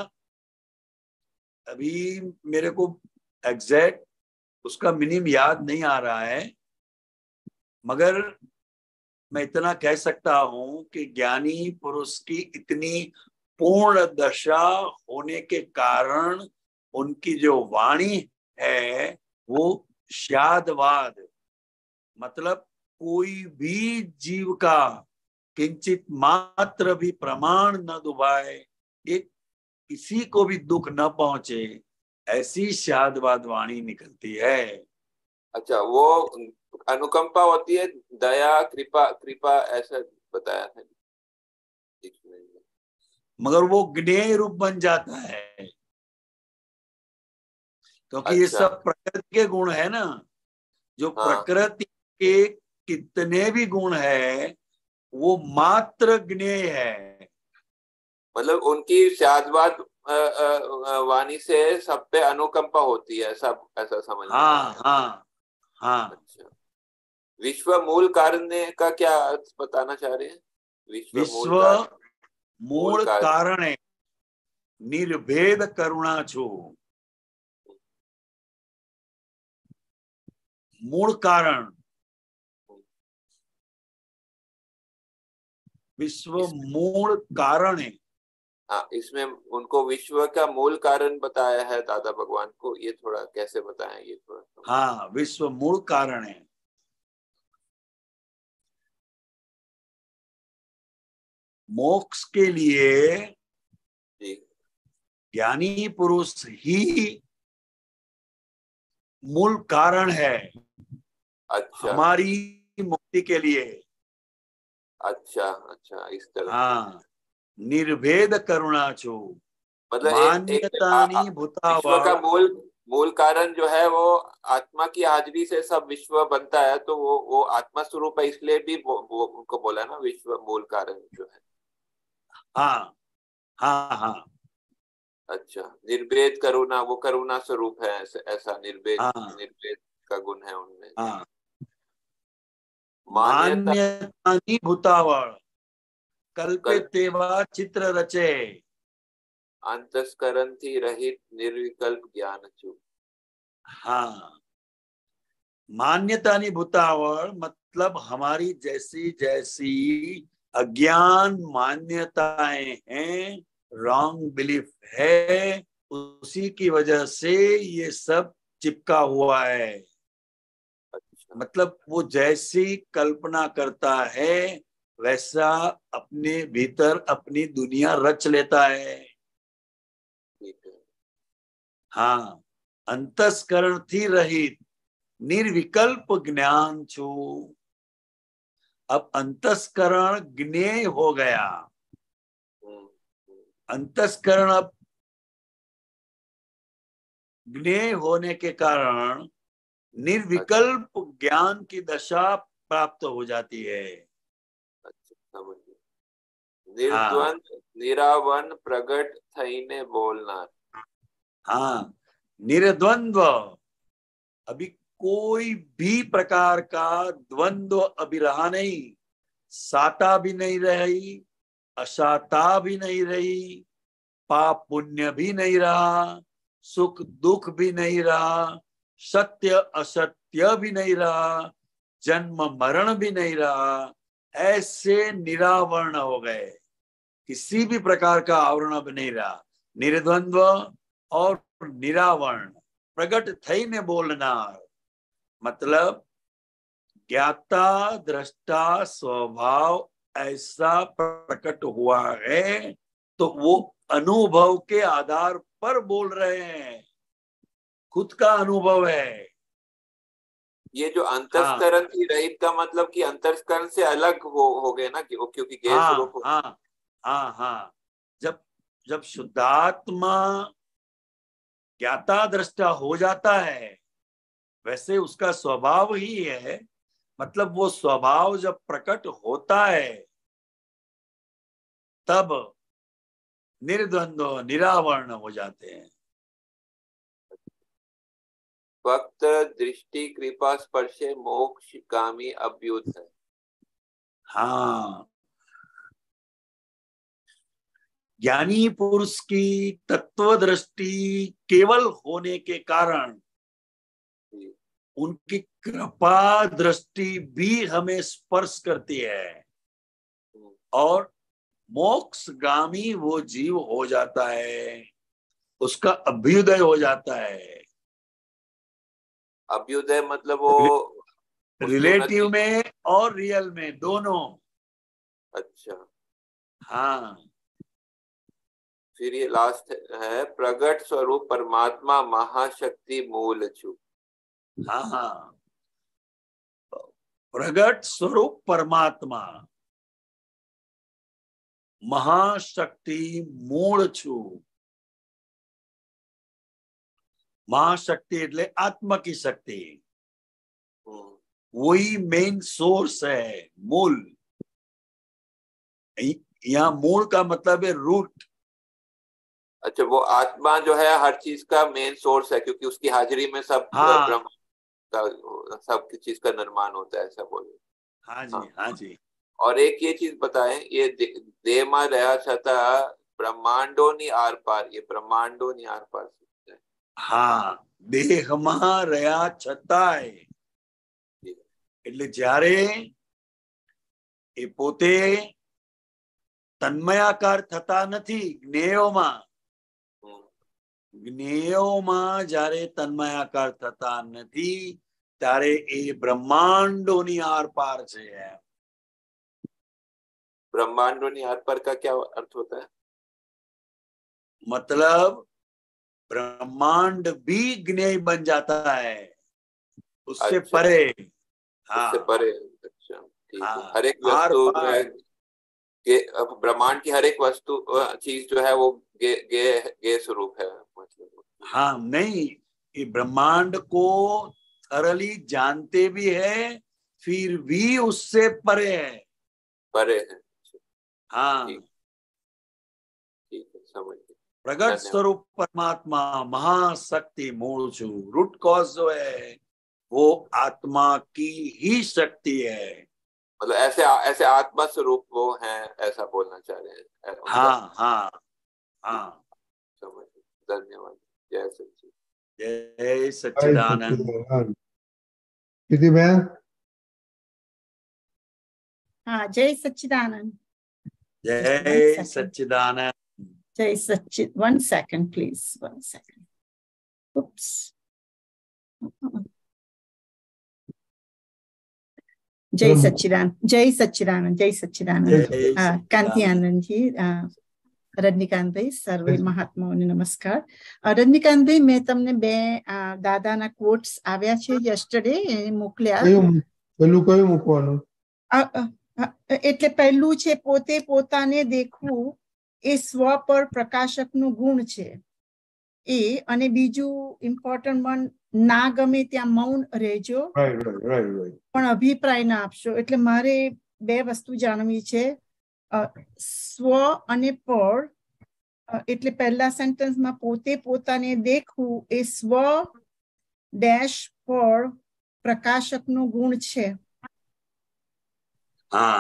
Speaker 6: अभी मेरे को एग्जैक्ट उसका मीनिंग याद नहीं आ रहा है, मगर मैं इतना कह सकता हूं कि ज्ञानी पुरुष की इतनी पूर्ण दशा होने के कारण उनकी जो वाणी है वो शादवाद, मतलब कोई भी जीव का किंचित मात्र भी प्रमाण न दुभाए, एक किसी को भी दुख न पहुंचे, ऐसी शादवाद वाणी निकलती है।
Speaker 8: अच्छा, वो अनुकंपा होती है, दया कृपा, कृपा ऐसा बताया है,
Speaker 6: मगर वो ज्ञेय रूप बन जाता है क्योंकि ये सब प्रकृति के गुण है ना। जो प्रकृति के कितने भी गुण है वो मात्र ज्ञेय है।
Speaker 8: मतलब उनकी शादवाद वाणी से सब पे अनुकंपा होती है, सब ऐसा समझ।
Speaker 6: हाँ हाँ हाँ।
Speaker 8: अच्छा, विश्व मूल कारण का क्या अर्थ बताना चाह रहे हैं?
Speaker 6: विश्व मूल कारण है निर्भेद करुणा छो। मूल कारण, विश्व मूल कारण है।
Speaker 8: हाँ, इसमें उनको विश्व का मूल कारण बताया है दादा भगवान को, ये थोड़ा कैसे बताएं ये थोड़ा।
Speaker 6: हाँ, विश्व मूल कारण है। मोक्ष के लिए ज्ञानी पुरुष ही मूल कारण है।
Speaker 8: अच्छा,
Speaker 6: हमारी मुक्ति के लिए।
Speaker 8: अच्छा अच्छा, इस तरह।
Speaker 6: हाँ, निर्भेद करुणा छो,
Speaker 8: मतलब
Speaker 6: मान्यतानी भूतावा।
Speaker 8: विश्व का मूल कारण जो है वो आत्मा की हाजिरी से सब विश्व बनता है, तो वो आत्मा स्वरूप है, इसलिए भी वो उनको बोला ना विश्व मूल कारण जो है।
Speaker 6: हाँ हाँ हाँ।
Speaker 8: अच्छा, निर्भेद करुणा, वो करुणा स्वरूप है, ऐसा निर्भेद।
Speaker 6: हाँ,
Speaker 8: निर्भेद का गुण है उनमें।
Speaker 6: हाँ।
Speaker 8: मान्यता
Speaker 6: मान्यतानी भूतावळ कल्पे तेवा चित्र रचे,
Speaker 8: अंतस्करण थी रहित निर्विकल्प ज्ञान चु।
Speaker 6: हाँ, मान्यतानी भूतावळ मतलब हमारी जैसी जैसी अज्ञान मान्यताएं हैं, रॉन्ग बिलीफ है, उसी की वजह से ये सब चिपका हुआ है।
Speaker 8: अच्छा।
Speaker 6: मतलब वो जैसी कल्पना करता है वैसा अपने भीतर अपनी दुनिया रच लेता है।
Speaker 8: ठीक है।
Speaker 6: हाँ, अंतस्करण थी रहित निर्विकल्प ज्ञान छू। अब अंतस्करण ज्ञेय हो गया। अंतस्करण अब ज्ञेय होने के कारण निर्विकल्प ज्ञान की दशा प्राप्त हो जाती है।
Speaker 8: अच्छा, समझ गया। निर्द्वंद निरावन प्रगट थईने बोलना।
Speaker 6: हाँ, निर्द्वंद्व, अभी कोई भी प्रकार का द्वंद्व अभी रहा नहीं। साता भी नहीं रही, असाता भी नहीं रही, पाप पुण्य भी नहीं रहा, सुख दुख भी नहीं रहा, सत्य असत्य भी नहीं रहा, जन्म मरण भी नहीं रहा। ऐसे निरावरण हो गए, किसी भी प्रकार का आवरण अब नहीं रहा। निर्द्वंद्व और निरावरण, प्रगट थई ने बोलना, मतलब ज्ञाता दृष्टा स्वभाव ऐसा प्रकट हुआ है तो वो अनुभव के आधार पर बोल रहे हैं, खुद का अनुभव है।
Speaker 8: ये जो अंतस्करण की रहित का मतलब कि अंतस्करण से अलग हो गए ना, कि वो क्योंकि गैर स्वरूप हो।
Speaker 6: हाँ, जब शुद्धात्मा ज्ञाता दृष्टा हो जाता है, वैसे उसका स्वभाव ही है, मतलब वो स्वभाव जब प्रकट होता है तब निर्द्वंद्व निरावरण हो जाते हैं।
Speaker 8: भक्त दृष्टि कृपा स्पर्शे मोक्ष गामी अभ्युत है।
Speaker 6: हाँ, ज्ञानी पुरुष की तत्व दृष्टि केवल होने के कारण उनकी कृपा दृष्टि भी हमें स्पर्श करती है और मोक्षगामी वो जीव हो जाता है, उसका अभ्युदय हो जाता है।
Speaker 8: अभ्युदय मतलब वो
Speaker 6: रिलेटिव में और रियल में दोनों।
Speaker 8: अच्छा,
Speaker 6: हाँ,
Speaker 8: फिर ये लास्ट है, प्रगट स्वरूप परमात्मा महाशक्ति मूल छु।
Speaker 6: हाँ, प्रगट स्वरूप परमात्मा महाशक्ति मूल छु। महाशक्ति એટલે आत्मा की शक्ति, वही मेन सोर्स है, मूल। यहाँ मूल का मतलब है रूट।
Speaker 8: अच्छा, वो आत्मा जो है हर चीज का मेन सोर्स है, क्योंकि उसकी हाजिरी में सब ब्रह्म का सब चीज का निर्माण होता है, ऐसा बोले।
Speaker 6: हाँ जी, हाँ जी।
Speaker 8: और एक ये चीज बताएं, ये देमा रहा छता ब्रह्मांडो नी आर पार, ये ब्रह्मांडो नी आर पार।
Speaker 6: हाँ, દેહમાં રહ્યા છતાંય એટલે જ્યારે એ પોતે તન્મયાકાર થતા નથી જ્ઞેયોમાં જ્યારે તન્મયાકાર થતા નથી ત્યારે એ બ્રહ્માંડોની આરપાર છે।
Speaker 8: ब्रह्मांडों आर पार का क्या अर्थ होता है?
Speaker 6: मतलब ब्रह्मांड भी ज्ञेय बन जाता है, उससे
Speaker 8: अच्छा,
Speaker 6: परे।
Speaker 8: हाँ, उससे परे। अच्छा, ठीक है। हर एक
Speaker 6: आर
Speaker 8: वस्तु
Speaker 6: पार।
Speaker 8: ब्रह्मांड की हर एक वस्तु चीज जो है वो गे स्वरूप है, मतलब।
Speaker 6: हाँ, नहीं, ये ब्रह्मांड को थरली जानते भी है, फिर भी उससे परे है।
Speaker 8: परे है।
Speaker 6: हाँ,
Speaker 8: ठीक है, समझ गए।
Speaker 6: प्रगट स्वरूप परमात्मा महाशक्ति मूल छु। रूट कॉज जो है वो आत्मा की ही शक्ति है।
Speaker 8: मतलब ऐसे आत्मा स्वरूप वो है, ऐसा बोलना चाह रहे हैं।
Speaker 6: हाँ, हाँ, हाँ,
Speaker 8: समझ। धन्यवाद। जय सच्चिदानंद।
Speaker 6: जय सच्चिदानंद।
Speaker 2: कितनी बहन?
Speaker 9: हाँ, जय सच्चिदानंद।
Speaker 6: जय सच्चिदानंद।
Speaker 9: जय सच्चिद। 1 second, please. 1 second. Oops. जय सच्चिदानंद। जय सच्चिदानंद। जय सच्चिदानंद। कांति आनंद जी, रजनीकांत भाई, सर्वे महात्माओने नमस्कार। रजनीकांत भाई, मैं तमने बे दादाना कोट्स આવ્યા છે યસ્ટરડે એ મોકલ્યા।
Speaker 2: પેલું કયું મૂકવાનું?
Speaker 9: એટલે પહેલું છે પોતે પોતાને દેખવું એ સ્વ પર પ્રકાશકનું ગુણ છે એ, અને બીજું ઇમ્પોર્ટન્ટ વન, ના ગમે ત્યાં મૌન રહેજો પણ અભિપ્રાય ના આપશો। એટલે મારે બે વસ્તુ જાણવી છે, સ્વ અને પર। એટલે પહેલા સેન્ટેન્સમાં પોતે પોતાને દેખવું એ સ્વ ડેશ પર પ્રકાશકનું ગુણ છે।
Speaker 6: हाँ,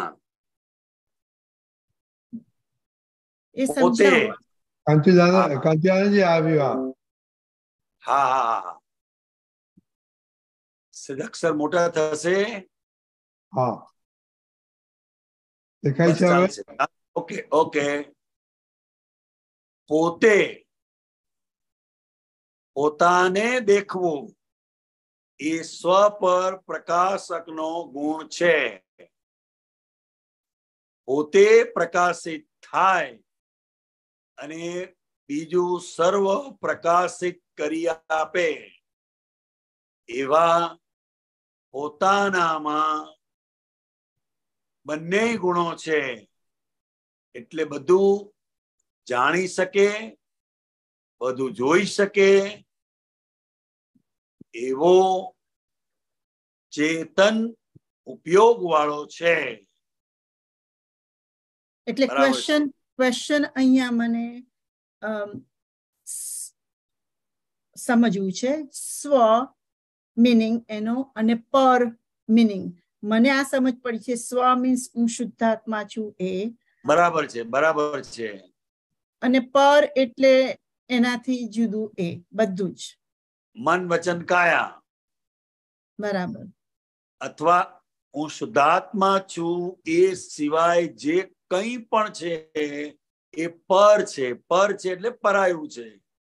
Speaker 9: એ સમજાવો।
Speaker 2: કાંતિલાલ जी આવ્યો।
Speaker 6: हाँ, हाँ, हाँ, અક્ષર મોટા થશે।
Speaker 2: हाँ, દેખાય છે હવે?
Speaker 6: Okay, okay. પોતે પોતાને દેખવું એ સ્વ પર પ્રકાશકનો ગુણ છે। પોતે પ્રકાશિત થાય અને બીજું સર્વ પ્રકાશિત કરી આપે એવા પોતાનામાં બંને ગુણો છે એટલે બધું જાણી શકે, બધું જોઈ શકે એવો ચેતન ઉપયોગ વાળો છે.
Speaker 9: એટલે ક્વેશ્ચન અહીંયા મને સમજવું છે. સ્વ મીનિંગ એનો અને પર મીનિંગ મને આ સમજ પડી છે. સ્વ મીન્સ હું શુદ્ધાત્મા છું એ
Speaker 6: બરાબર છે, બરાબર છે.
Speaker 9: અને પર એટલે એનાથી જુદું એ બધું જ
Speaker 6: મન વચન કાયા.
Speaker 9: બરાબર.
Speaker 6: અથવા હું શુદ્ધાત્મા છું એ સિવાય જે કંઈ પણ છે એ પર છે. પર છે એટલે પરાયું છે.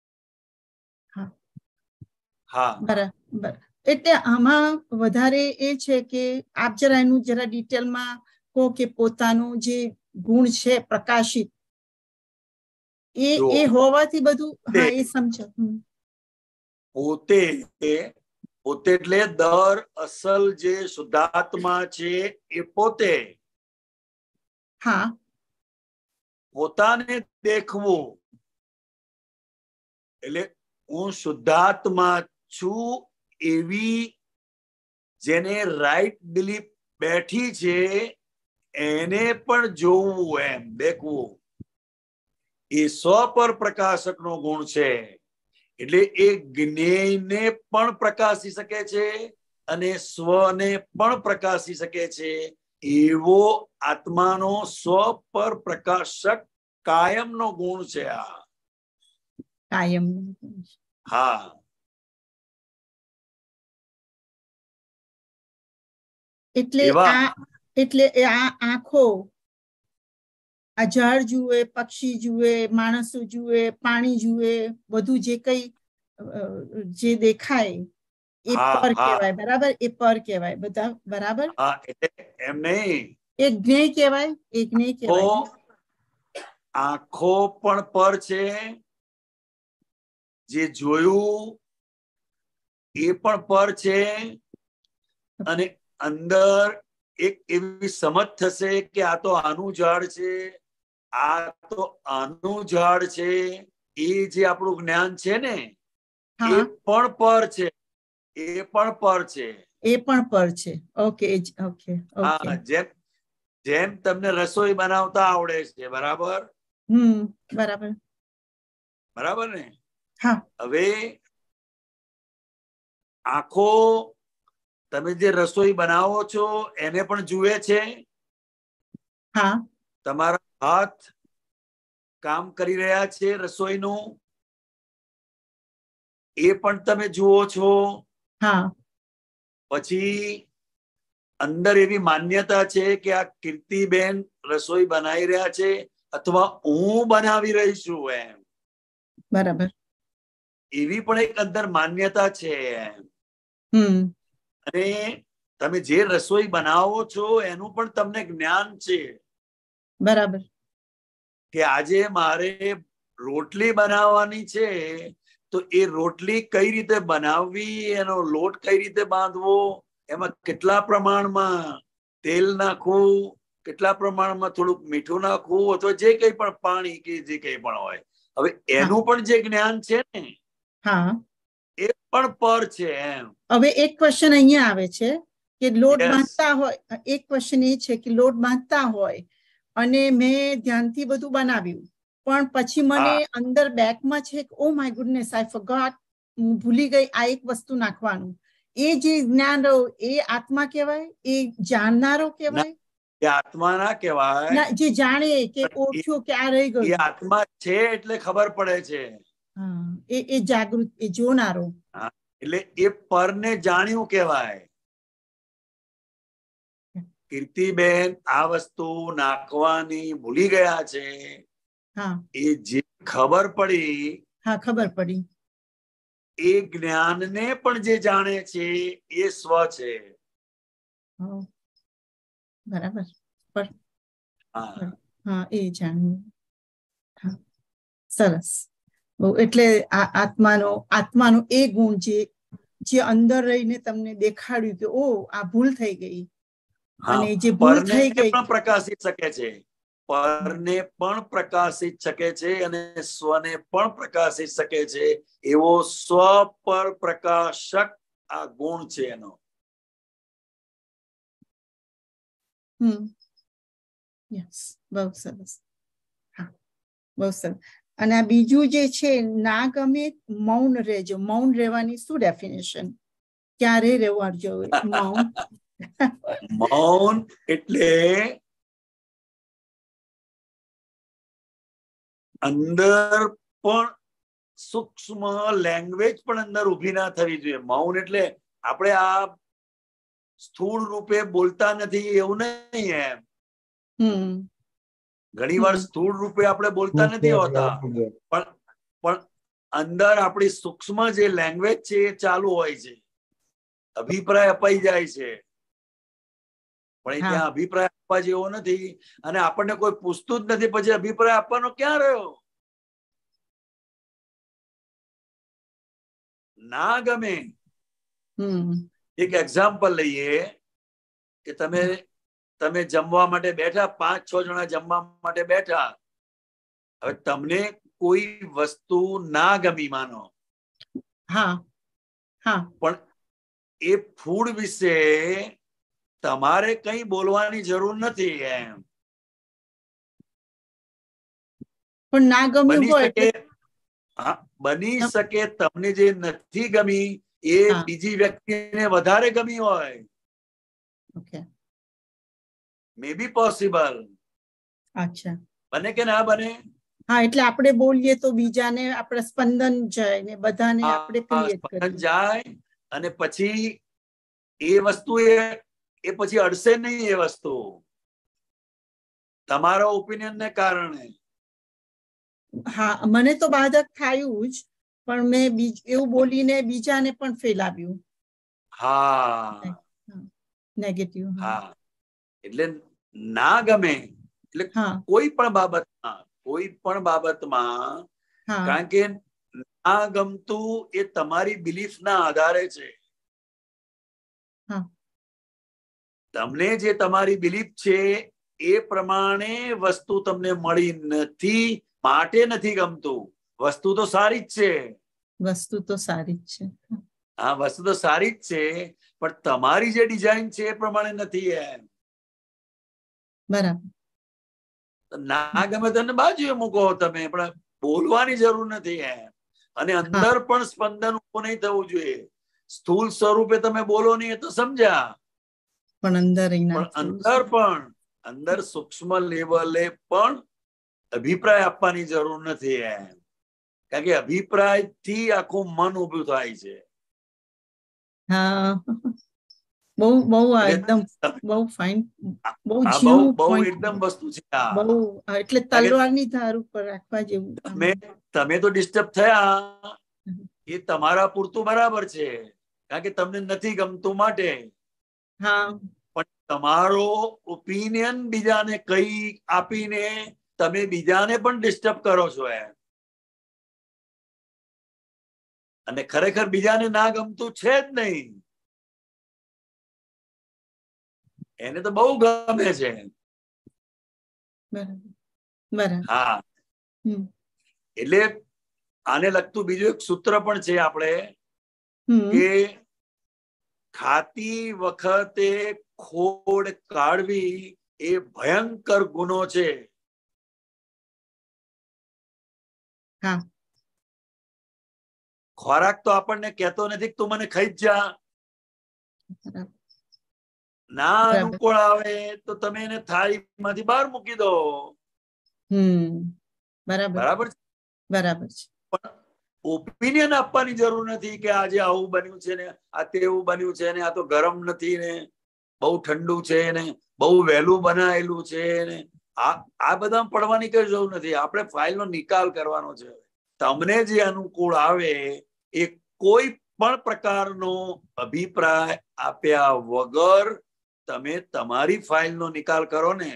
Speaker 6: હા
Speaker 9: બરાબર. એટલે આમાં વધારે એ છે કે આપ જરા એનું જરા ડિટેલમાં કહો કે પોતાનું જે ગુણ છે પ્રકાશિત એ હોવાથી બધું હા એ સમજો.
Speaker 6: પોતે એટલે દર અસલ જે શુદ્ધાત્મા છે એ પોતે.
Speaker 9: હા.
Speaker 6: પોતાને દેખવું એટલે હું શુદ્ધાત્મા છું એવી જેને રાઈટ બિલીફ બેઠી છે એને પણ જોવું, એમ દેખવું. એ સ્વ પર પ્રકાશકનો ગુણ છે. એટલે એ જ્ઞેયને પણ પ્રકાશી શકે છે અને સ્વને પણ પ્રકાશી શકે છે. એવો આત્માનો સ્વ પર પ્રકાશક કાયમનો ગુણ છે આ.
Speaker 9: કાયમ.
Speaker 6: હા.
Speaker 9: એટલે આ આંખો આ ઝાડ જુએ, પક્ષી જુએ, માણસો જુએ, પાણી જુએ, બધું જે કઈ જે દેખાય એ પર કહેવાય. બરાબર. એ પર કહેવાય બધા. બરાબર.
Speaker 6: એમ નહીં,
Speaker 9: એ જ્ઞેય કહેવાય. એ જ્ઞેય કહેવાય.
Speaker 6: આંખો પણ પર છે, જે જોયું એ પણ પર છે અને અંદર એક એવી સમજ થશે કે આ તો આનું ઝાડ છે, આ તો આનું ઝાડ છે. એ જે આપણું જ્ઞાન છે ને એ પણ પર છે. એ પણ પર છે.
Speaker 9: એ પણ પર છે. Okay okay.
Speaker 6: હા. જેમ તમને રસોઈ બનાવતા આવડે છે. બરાબર.
Speaker 9: બરાબર.
Speaker 6: બરાબર ને.
Speaker 9: હા.
Speaker 6: હવે આંખો તમે જે રસોઈ બનાવો છો એને પણ જુએ છે.
Speaker 9: હા.
Speaker 6: તમારા હાથ કામ કરી રહ્યા છે રસોઈનું એ પણ તમે જુઓ છો.
Speaker 9: હા.
Speaker 6: પછી અંદર એવી માન્યતા છે કે આ કીર્તિબેન રસોઈ બનાવી રહ્યા છે અથવા હું બનાવી રહી છું એમ.
Speaker 9: બરાબર.
Speaker 6: એવી પણ એક અંદર માન્યતા છે. અને તમે જે રસોઈ બનાવો છો એનું પણ તમને જ્ઞાન છે.
Speaker 9: બરાબર.
Speaker 6: કે આજે મારે રોટલી બનાવવાની છે તો એ રોટલી કઈ રીતે બનાવવી, એનો લોટ કઈ રીતે બાંધવો, એમાં કેટલા પ્રમાણમાં તેલ નાખવું, કેટલા પ્રમાણમાં થોડુંક મીઠું નાખવું અથવા જે કઈ પણ પાણી કે જે કઈ પણ હોય. હવે એનું પણ જે જ્ઞાન છે ને એ પણ પર છે એમ.
Speaker 9: હવે એક ક્વેશ્ચન અહીંયા આવે છે કે લોટ બાંધતા હોય, એક ક્વેશ્ચન એ છે કે લોટ બાંધતા હોય અને મેં ધ્યાનથી બધું બનાવ્યું પણ પછી મને અંદર બેકમાં છે oh my goodness I forgot, હું ભૂલી ગઈ આ એક વસ્તુ નાખવાનું. એ જે જ્ઞાન એ આત્મા કહેવાય? એ જાણનારો કહેવાય?
Speaker 6: એ આત્મા ના કહેવાય.
Speaker 9: જે જાણે કે ઓળખ્યો કે આ રહી ગયું.
Speaker 6: એ આત્મા છે એટલે ખબર પડે છે.
Speaker 9: એ જાગૃત, એ જોનારો.
Speaker 6: એટલે એ પરને જાણ્યું કહેવાય. કીર્તિબેન આ વસ્તુ નાખવાની ભૂલી ગયા છે. એ જે ખબર પડી.
Speaker 9: હા, ખબર પડી.
Speaker 6: એ જ્ઞાનને પણ જે જાણે છે એ સ્વ છે.
Speaker 9: બરાબર. હા, એ જાણ્યું. સરસ. એટલે આત્માનો એ ગુણ જે જે અંદર રહીને તમને દેખાડ્યું કે ઓ આ ભૂલ થઈ ગઈ,
Speaker 6: હા,
Speaker 9: અને જે ભૂલ
Speaker 6: પરને
Speaker 9: થઈ ગઈ
Speaker 6: પણ પ્રકાશિત શકે છે, પરને પણ પ્રકાશિત શકે છે અને સ્વને પણ પ્રકાશિત શકે છે. એવો સ્વ પર પ્રકાશક આ ગુણ છે એનો.
Speaker 9: યસ, બહુ સરસ. હા, બહુ સરસ. અને આ બીજું જે છે, ના ગમે મૌન રહેજો. મૌન રહેવાની શું ડેફિનેશન? ક્યારે રહેવા જોઈએ મૌન?
Speaker 6: મૌન એટલે અંદર પણ સૂક્ષ્મ લેંગ્વેજ પણ અંદર ઉભી ના થવી જોઈએ. મૌન એટલે આપણે આ સ્થૂળ રૂપે બોલતા નથી એવું નહીં. એમ ઘણી વાર સ્થૂળ રૂપે આપણે બોલતા નથી હોતા, પણ અંદર આપણી સૂક્ષ્મ જે લેંગ્વેજ છે એ ચાલુ હોય છે. અભિપ્રાય અપાઈ જાય છે, પણ ત્યાં અભિપ્રાય આપવા જેવો નથી, અને આપણને કોઈ પૂછતું જ નથી, પછી અભિપ્રાય આપવાનો ક્યાં રહ્યો? ના ગમે. એક એક્ઝામ્પલ લઈએ કે તમે જમવા માટે બેઠા, 5-6 જણા જમવા માટે બેઠા. હવે તમને કોઈ વસ્તુ ના ગમી માનો, પણ એ ફૂડ વિશે તમારે કઈ બોલવાની જરૂર નથી. એમ
Speaker 9: પણ ના ગમ્યું હોય
Speaker 6: બની શકે તમને જે નથી ગમી એ બીજી વ્યક્તિને વધારે ગમી હોય. May be possible.
Speaker 9: અચ્છા,
Speaker 6: બને કે ના બને?
Speaker 9: હા, એટલે આપણે બોલીએ તો બીજાને આપણે સ્પંદન જાય ને બધાને આપણે ક્રિએટ કરીએ.
Speaker 6: સ્પંદન જાય અને પછી એ વસ્તુ એ પછી અડશે નહીં. એ વસ્તુ તમારા ઓપિનિયન ને કારણે.
Speaker 9: હા, મને તો બાધક થયું જ, પણ મેં એવું બોલીને બીજાને પણ ફેલાવ્યું.
Speaker 6: હા,
Speaker 9: નેગેટિવ.
Speaker 6: હા, એટલે ના ગમે એટલે કોઈ પણ બાબતમાં કારણ કે ના ગમતું એ તમારી બિલીફ ના આધારે છે. તમને જે તમારી બિલીફ છે એ પ્રમાણે વસ્તુ તમને મળી નથી, માટે નથી ગમતું. વસ્તુ તો સારી જ છે.
Speaker 9: વસ્તુ તો સારી જ છે.
Speaker 6: હા, વસ્તુ તો સારી જ છે, પણ તમારી જે ડિઝાઇન છે એ પ્રમાણે નથી. એમ
Speaker 9: બરાબર.
Speaker 6: ના ગમે તને બાજુએ મૂકો તમે, પણ બોલવાની જરૂર નથી. એમ અને અંદર પણ સ્પંદન ઉભું નહીં થવું જોઈએ. સ્થૂળ સ્વરૂપે તમે બોલો નહીં એ તો સમજ્યા,
Speaker 9: પણ
Speaker 6: અંદર સૂક્ષ્મ લેવલે પણ અભિપ્રાય આપવાની જરૂર નથી. એમ કારણ કે અભિપ્રાય થી આખું મન ઉભું થાય છે.
Speaker 9: હા, બહુ એકદમ બહુ ફાઇન, બહુ જીવ પોઈન્ટ,
Speaker 6: એકદમ વસ્તુ છે.
Speaker 9: બહુ એટલે તલવારની ધાર ઉપર રાખવા જેવું.
Speaker 6: તમે તો ડિસ્ટર્બ થયા એ તમારા પૂરતું બરાબર છે, કારણ કે તમને નથી ગમતું માટે. પણ તમારો ઓપિનિયન બીજાને કઈ આપીને તમે બીજાને પણ ડિસ્ટર્બ કરો છો. અને ખરેખર બીજાને ના ગમતું છે જ નહીં, એને તો બહુ ગમે છે. હા, એટલે આને લગતું બીજું એક સૂત્ર પણ છે આપણે કે ખાતી વખતે ખોડ કાઢવી એ ભયંકર ગુનો છે. ખોરાક તો આપણને કહેતો નથી તું મને ખાઈ જ જા. ના અનુકૂળ આવે તો તમે એને થાળીમાંથી બહાર મૂકી દો. બરાબર છે.
Speaker 9: બરાબર છે.
Speaker 6: પણ ઓપિનિયન આપવાની જરૂર નથી કે આજે આવું બન્યું છે ને આ તેવું બન્યું છે ને આ તો ગરમ નથી ને બહુ ઠંડુ છે ને બહુ વહેલું બનાવેલું છે ને આ બધા પડવાની કઈ જરૂર નથી. આપણે ફાઇલનો નિકાલ કરવાનો છે. તમને જે અનુકૂળ આવે એ કોઈ પણ પ્રકારનો અભિપ્રાય આપ્યા વગર તમે તમારી ફાઇલનો નિકાલ કરો ને.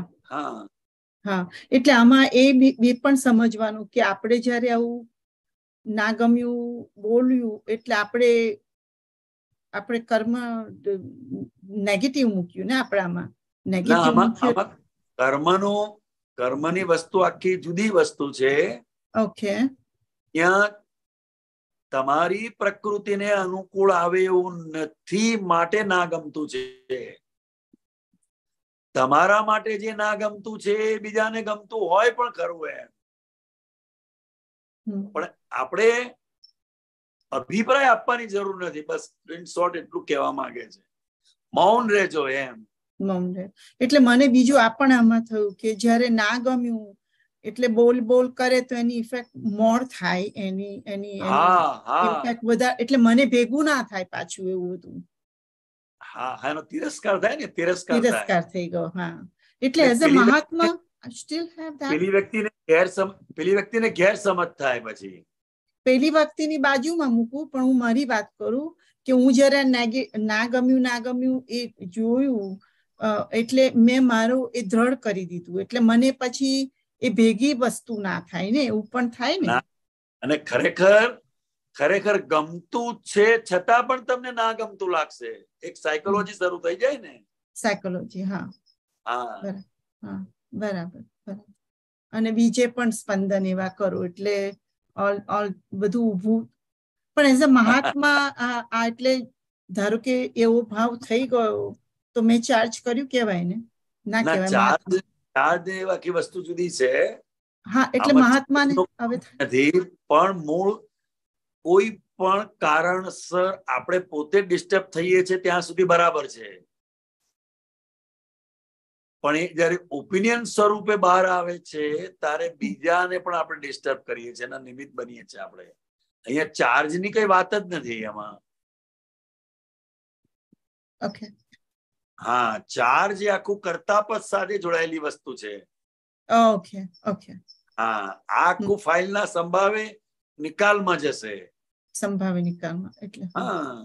Speaker 9: હા, એટલે આમાં એ પણ સમજવાનું કે આપણે જયારે આવું ના ગમ્યું બોલ્યું એટલે આપણે કર્મ નેગેટિવ મૂક્યું ને આપણામાં નેગેટિવ મૂક્યું.
Speaker 6: કર્મની વસ્તુ આખી જુદી વસ્તુ છે.
Speaker 9: ઓકે.
Speaker 6: ત્યાં તમારી પ્રકૃતિને અનુકૂળ આવે એવું નથી માટે ના ગમતું છે. તમારા માટે જે ના ગમતું છે એ બીજાને ગમતું હોય પણ ખરું એમ. પણ આપણે અભિપ્રાય આપવાની જરૂર નથી. બસ ઇન શોર્ટ એટલું કહેવા માંગે છે. મૌન રહેજો એમ. મૌન રહે.
Speaker 9: એટલે મને બીજું આ પણ આમાં થયું કે જ્યારે ના ગમ્યું એટલે બોલ કરે તો એની ઇફેક્ટ મોર થાય, એની ઇફેક્ટ વધારે, એટલે મને ભેગું ના થાય પાછું એવું હતું.
Speaker 6: હા, એનો તિરસ્કાર થાય ને, તિરસ્કાર
Speaker 9: થઈ ગયો. હા, એટલે એઝ અ મહાત્મા I still have that.
Speaker 6: પેલી વ્યક્તિને ગેરસમજ થાય પછી.
Speaker 9: પેલી વ્યક્તિની બાજુમાં મૂકું, પણ હું મારી વાત કરું કે હું જયારે ના ગમ્યું એ જોયું એટલે મેં મારું એ દ્રઢ કરી દીધું. એટલે મને પછી એ ભેગી વસ્તુ ના થાય ને, એવું પણ થાય ને.
Speaker 6: અને ખરેખર ગમતું છે છતાં પણ તમને ના ગમતું લાગશે. એક સાયકોલોજી શરૂ થઈ જાય ને.
Speaker 9: સાયકોલોજી. હા, બરાબર. અને બીજે પણ સ્પંદન એવા કરો એટલે બધું ઊભું. પણ એઝ અ મહાત્મા એટલે ધારો કે એવો ભાવ થઈ ગયો તો મેં ચાર્જ કર્યું કેવાય ને? ના કહેવાય.
Speaker 6: ચાર્જ આખી વસ્તુ જુદી છે.
Speaker 9: હા, એટલે મહાત્માને હવે
Speaker 6: નથી, પણ મૂળ કોઈ પણ કારણસર આપણે પોતે ડિસ્ટર્બ થઈએ છીએ ત્યાં સુધી બરાબર છે. પણ એ જયારે ઓપિનિયન સ્વરૂપે બહાર આવે છે ત્યારે બીજાને પણ આપણે ડિસ્ટર્બ કરીએ છીએ, એના નિમિત્ત બનીએ છીએ આપણે. અહીંયા ચાર્જ ની કઈ વાત જ નથી એમાં.
Speaker 9: ઓકે.
Speaker 6: હા, ચાર્જ એ આખું કરતાપદ સાથે જોડાયેલી વસ્તુ છે.
Speaker 9: ઓકે.
Speaker 6: હા, આખું ફાઇલ ના સંભાવે નિકાલમાં જશે.
Speaker 9: સંભાવે નિકાલમાં એટલે.
Speaker 6: હા,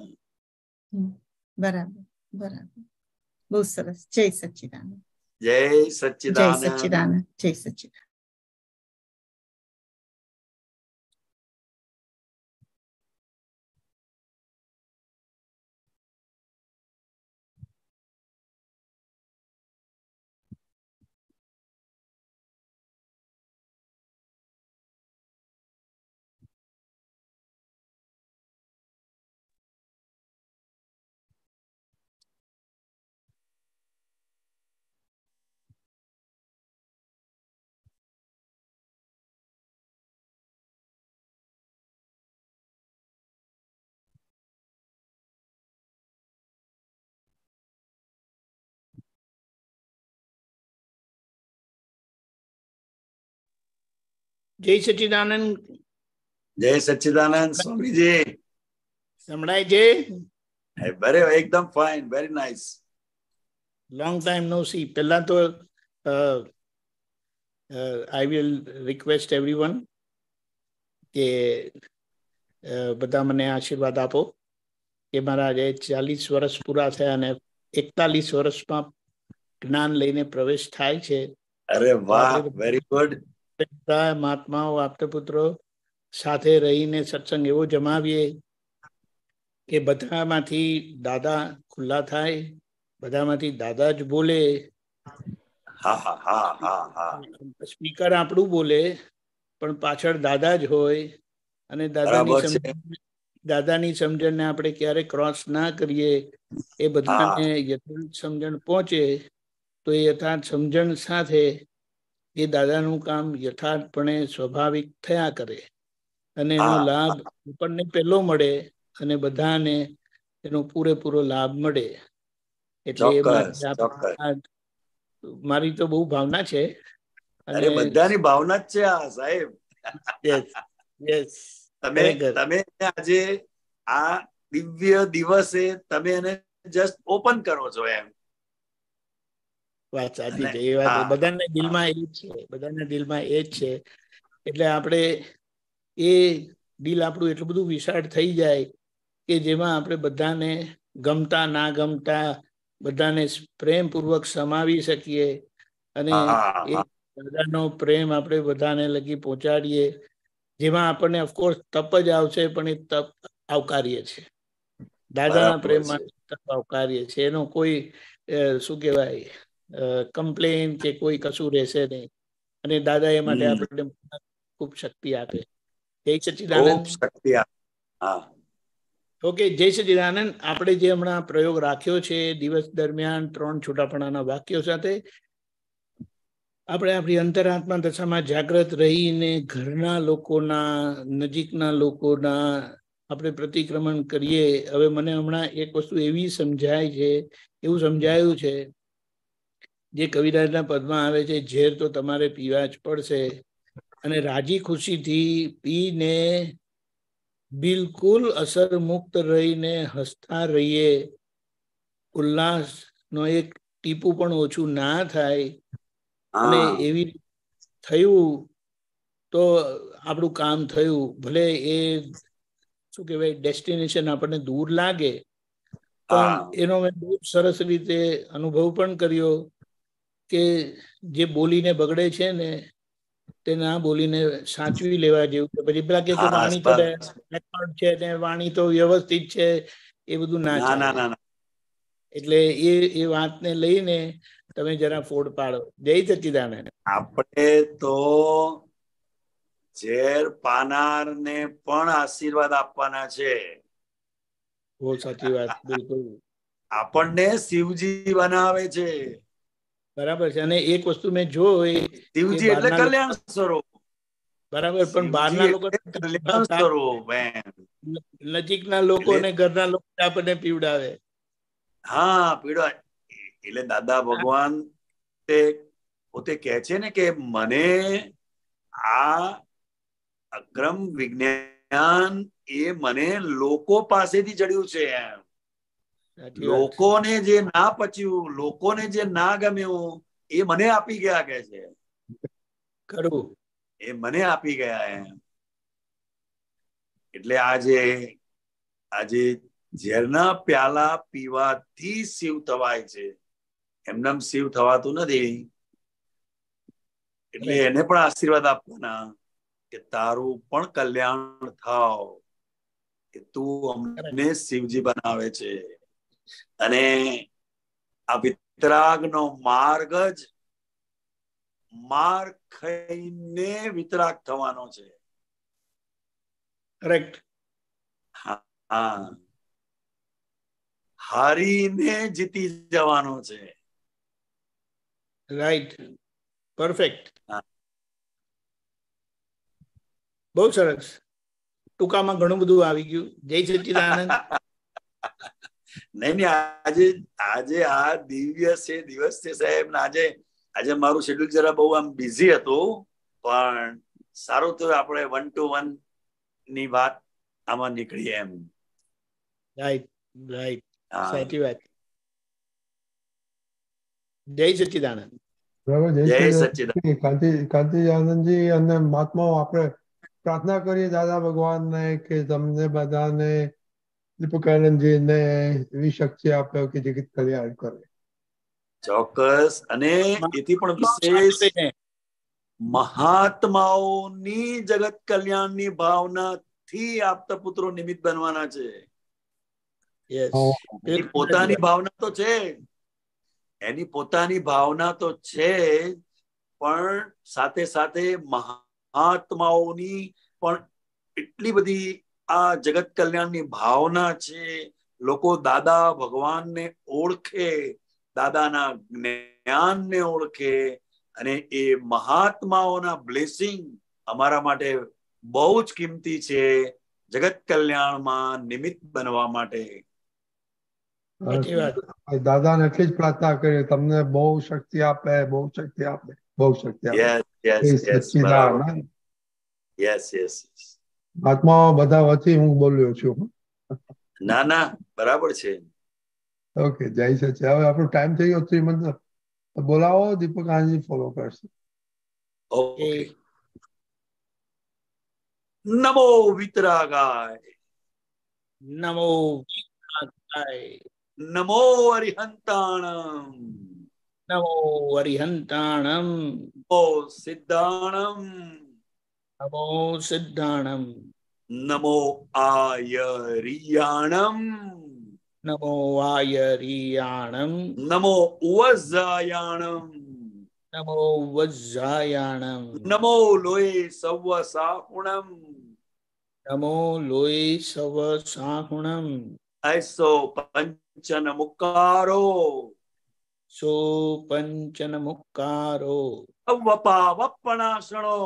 Speaker 9: બરાબર. બહુ સરસ. જય સચ્ચિદાનંદ.
Speaker 6: જય સચ્ચિદાનંદ.
Speaker 9: જય સચ્ચિદાનંદ.
Speaker 10: જય સચ્ચિદાનંદ.
Speaker 6: જય સચ્ચિદાનંદ સ્વામીજી.
Speaker 10: સંભળાય છે?
Speaker 6: એકદમ fine, very nice.
Speaker 10: Long time no see. પહેલા તો આઈ વિલ રિક્વેસ્ટ એવરીવન કે બધા મને આશીર્વાદ આપો કે મારા જે 40 વર્ષ પૂરા થયા અને 41 વર્ષમાં જ્ઞાન લઈને પ્રવેશ થાય છે.
Speaker 6: અરે વાહ, વેરી ગુડ.
Speaker 10: મહાત્માઓ, આપતપુત્રો સાથે રહીને સત્સંગ એવો જમાવીએ કે બધામાંથી દાદા ખુલ્લા થાય, બધામાંથી દાદા જ બોલે. સ્પીકર આપણું બોલે પણ પાછળ દાદા જ હોય. અને દાદાની સમજણને આપણે ક્યારે ક્રોસ ના કરીએ. એ બધાને યથાર્થ સમજણ પહોંચે તો એ યથાર્થ સમજણ સાથે એ દાદાનું કામ યથાર્થપણે સ્વાભાવિક થયા કરે અને એનો લાભ આપણને પહેલો મળે અને બધાને એનો પૂરેપૂરો લાભ મળે. એટલે મારી તો બહુ ભાવના છે.
Speaker 6: અરે બધાની ભાવના જ છે આ સાહેબ. તમે આજે આ દિવ્ય દિવસે તમે એને જસ્ટ ઓપન કરો છો એમ.
Speaker 10: વાત સાચી છે. એ વાત બધાના દિલમાં એ જ છે, બધાના દિલમાં એ જ છે. એટલે આપણે એ દિલ આપણું એટલું બધું વિશાળ થઈ જાય કે જેમાં આપણે બધાને ગમતા ના ગમતા બધાને પ્રેમપૂર્વક સમાવી શકીએ અને એ દાદાનો પ્રેમ આપણે બધાને લગી પહોંચાડીએ જેમાં આપણને ઓફકોર્સ તપ જ આવશે, પણ એ તપ આવકાર્ય છે. દાદાના
Speaker 6: બરાબર
Speaker 10: પ્રેમમાં
Speaker 6: છે.
Speaker 10: તપ આવકાર્ય છે. એનો કોઈ શું કહેવાય કમ્પ્લેન કે કોઈ કશું રહેશે નહીં. અને દાદા એ માટે આપણને ખૂબ શક્તિ આપે. જય સચ્ચિદાનંદ.
Speaker 6: ખૂબ શક્તિ આપે. હા.
Speaker 10: ઓકે, જય સચ્ચિદાનંદ. આપણે જે હમણાં પ્રયોગ રાખ્યો છે દિવસ દરમિયાન 3 છૂટાપણાના વાક્યો સાથે, આપણે આપણી અંતરાત્મા દશામાં જાગૃત રહીને ઘરના લોકોના, નજીકના લોકોના આપણે પ્રતિક્રમણ કરીએ. હવે મને હમણાં એક વસ્તુ એવી સમજાય છે, એવું સમજાયું છે, જે કવિરાજના પદમાં આવે છે, ઝેર તો તમારે પીવા જ પડશે, અને રાજી ખુશીથી પીને બિલકુલ અસર મુક્ત રહીને હસતા રહીએ. ઉલ્લાસનો એક ટીપું પણ ઓછું ના થાય. અને એવી થયું તો આપણું કામ થયું. ભલે એ શું કહેવાય ડેસ્ટિનેશન આપણને દૂર લાગે, પણ એનો મેં બહુ સરસ રીતે અનુભવ પણ કર્યો કે જે બોલીને બગડે છે ને, તે ના બોલીને સાચવી લેવા જેવું છે. પછી પેલા કે વાણી તો રેકોર્ડ છે ને, વાણી તો વ્યવસ્થિત છે, એ બધું ના ચાલે. એટલે એ વાતને લઈને તમે જરા ફોડ પાડો. જય સચ્ચિદાનંદ.
Speaker 6: આપણે તો ઝેર પાનાર ને પણ આશીર્વાદ આપવાના છે.
Speaker 10: બહુ સાચી વાત. બિલકુલ.
Speaker 6: આપણને શિવજી બનાવે છે.
Speaker 10: બરાબર છે. અને એક વસ્તુ મેં જોઈ,
Speaker 6: શિવજી એટલે કલ્યાણ સ્વરૂપ.
Speaker 10: બરાબર, પણ બહારના લોકો
Speaker 6: કલ્યાણ સ્વરૂપ
Speaker 10: નજીકના લોકો ને ઘરના લોકો આપણને પીવડાવે.
Speaker 6: હા, પીવડાવે. એટલે દાદા ભગવાન પોતે કહે છે ને કે મને આ અક્રમ વિજ્ઞાન એ મને લોકો પાસેથી જડ્યું છે. એમ લોકોને જે ના પચ્યું, લોકોને જે ના ગમ્યું, એ મને આપી ગયા કે છે.
Speaker 10: ખરું.
Speaker 6: એ મને આપી ગયા. એમ એટલે આજે ઝેરના પ્યાલા પીવાથી શિવ થવાય છે. એમનેમ શિવ થવાતું નથી. એટલે એને પણ આશીર્વાદ આપવાના કે તારું પણ કલ્યાણ થાવ, કે તું અમને શિવજી બનાવે છે. અને આ વિતરાગનો માર્ગ જ માર ખાઈને વિતરાગ થવાનો છે.
Speaker 10: કરેક્ટ.
Speaker 6: હા, હારીને જીતી જવાનો છે.
Speaker 10: રાઈટ. પરફેક્ટ. બહુ સરસ. ટૂંકામાં ઘણું બધું આવી ગયું. જય સચ્ચિદાનંદ.
Speaker 6: નહીં, આજે આ દિવ્ય છે, દિવસ છે સાહેબ. આજે મારું શેડ્યુલ જરા બહુ આમ બિઝી હતું, પણ સારું તો આપણે 1 to 1 ની વાત આમાં નીકળી. એમ
Speaker 10: રાઈટ. રાઈટ. સાચી વાત. જય સચ્ચિદાનંદ.
Speaker 2: બરાબર. જય સચ્ચિદાનંદ. કાંતિ આનંદજી અને મહાત્માઓ, આપણે પ્રાર્થના કરીએ દાદા ભગવાનને કે તમને બધાને, દીપકાનંદજીને એવી શક્તિ આપે કે જગત કલ્યાણ કરે.
Speaker 6: ચોક્કસ. અને એથી પણ વિશેષ મહાત્માઓની જગત કલ્યાણની ભાવનાથી આપતા પુત્રો નિમિત્ત બનવાના છે. એની પોતાની ભાવના તો છે, એની પોતાની ભાવના તો છે, પણ સાથે સાથે મહાત્માઓની પણ એટલી બધી આ જગત કલ્યાણની ભાવના છે. લોકો દાદા ભગવાનને ઓળખે, દાદાના જ્ઞાનને ઓળખે, અને એ મહાત્માઓના બ્લેસિંગ અમારા માટે બહુ જ કિંમતી છે, જગત કલ્યાણમાં નિમિત્ત બનવા માટે.
Speaker 2: દાદાને એટલી જ પ્રાર્થના કરીએ, તમને બહુ શક્તિ આપે, બહુ શક્તિ આપે, બહુ શક્તિ આપે. સચ્ચિદાનંદ. આત્માઓ બધા વચ્ચે હું બોલ્યો છું.
Speaker 6: ના, બરાબર છે.
Speaker 2: ઓકે, જય સચ્ચિ. હવે આપણો ટાઈમ થઈ ગયો. શ્રીમંત બોલાવો. દીપક આનંદજી ફોલો કરશે.
Speaker 6: ઓકે. નમો વિતરાગાય.
Speaker 10: નમો વિતરાગાય.
Speaker 6: નમો અરિહંતાણમ.
Speaker 10: નમો અરિહંતાણમ.
Speaker 6: નમો સિદ્ધાણમ.
Speaker 10: नमो सिद्धाणम
Speaker 6: नमो आयरियाणम
Speaker 10: नमो वायरियाणम
Speaker 6: नमो वज्रायाणम
Speaker 10: नमो वज्रायाणम
Speaker 6: नमो लोये सव्वसाहुणम
Speaker 10: नमो लोये सव साहुणम
Speaker 6: ऐसो पंचन मुक्कारो
Speaker 10: सो पंचन मुक्कारो
Speaker 6: अवपावपणासणो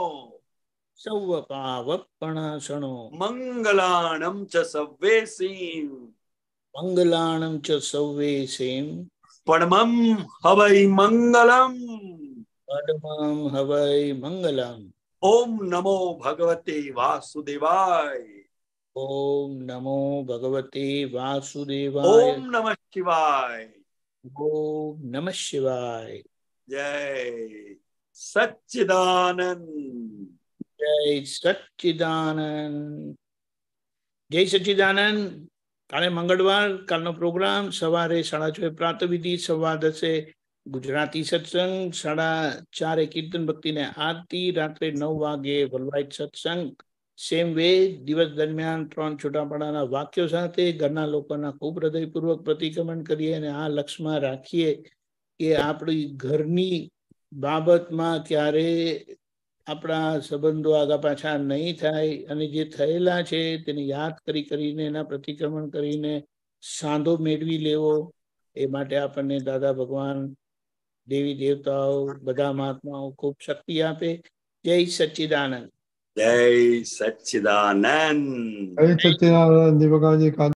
Speaker 10: सौवपावपणासणो
Speaker 6: मंगलाणम च सव्वेसीम
Speaker 10: मंगलाणं च सव्वेसें
Speaker 6: परमं हवै मंगलम
Speaker 10: परमं हवै मंगलम्
Speaker 6: ओम नमो भगवते वासुदेवाय
Speaker 10: ओम नमो भगवते वासुदेवाय
Speaker 6: ओम नमः शिवाय
Speaker 10: ओम नमः शिवाय
Speaker 6: जय सच्चिदानंद
Speaker 10: जय सच्चिदानंद जय सच्चिदानंद काले मंगलवार कालनो प्रोग्राम सवारे 6:30 प्रातःविधि 10:15 गुजराती सत्संग 4:30 कीर्तन भक्ति ने आरती रात्रे 9 वागे वर्ल्डवाइड सत्संग सेम वे दिवस दरमियान 3 છૂટાપડાના વાક્યો સાથે ઘરના લોકોના ખૂબ હૃદયપૂર્વક પ્રતિક્રમણ કરીએ અને આ લક્ષ્યમાં રાખીએ કે આપણી ઘરની બાબતમાં ક્યારે આપણા સંબંધો આગા પાછા નહીં થાય અને જે થયેલા છે તેને યાદ કરીને એના પ્રતિક્રમણ કરીને સાંધો મેળવી લેવો એ માટે આપણને દાદા ભગવાન દેવી દેવતાઓ બધા મહાત્માઓ ખૂબ શક્તિ આપે જય સચ્ચિદાનંદ
Speaker 6: जय सच्चिदानंद
Speaker 2: जय सच्चिदानंद जी भगवान जी का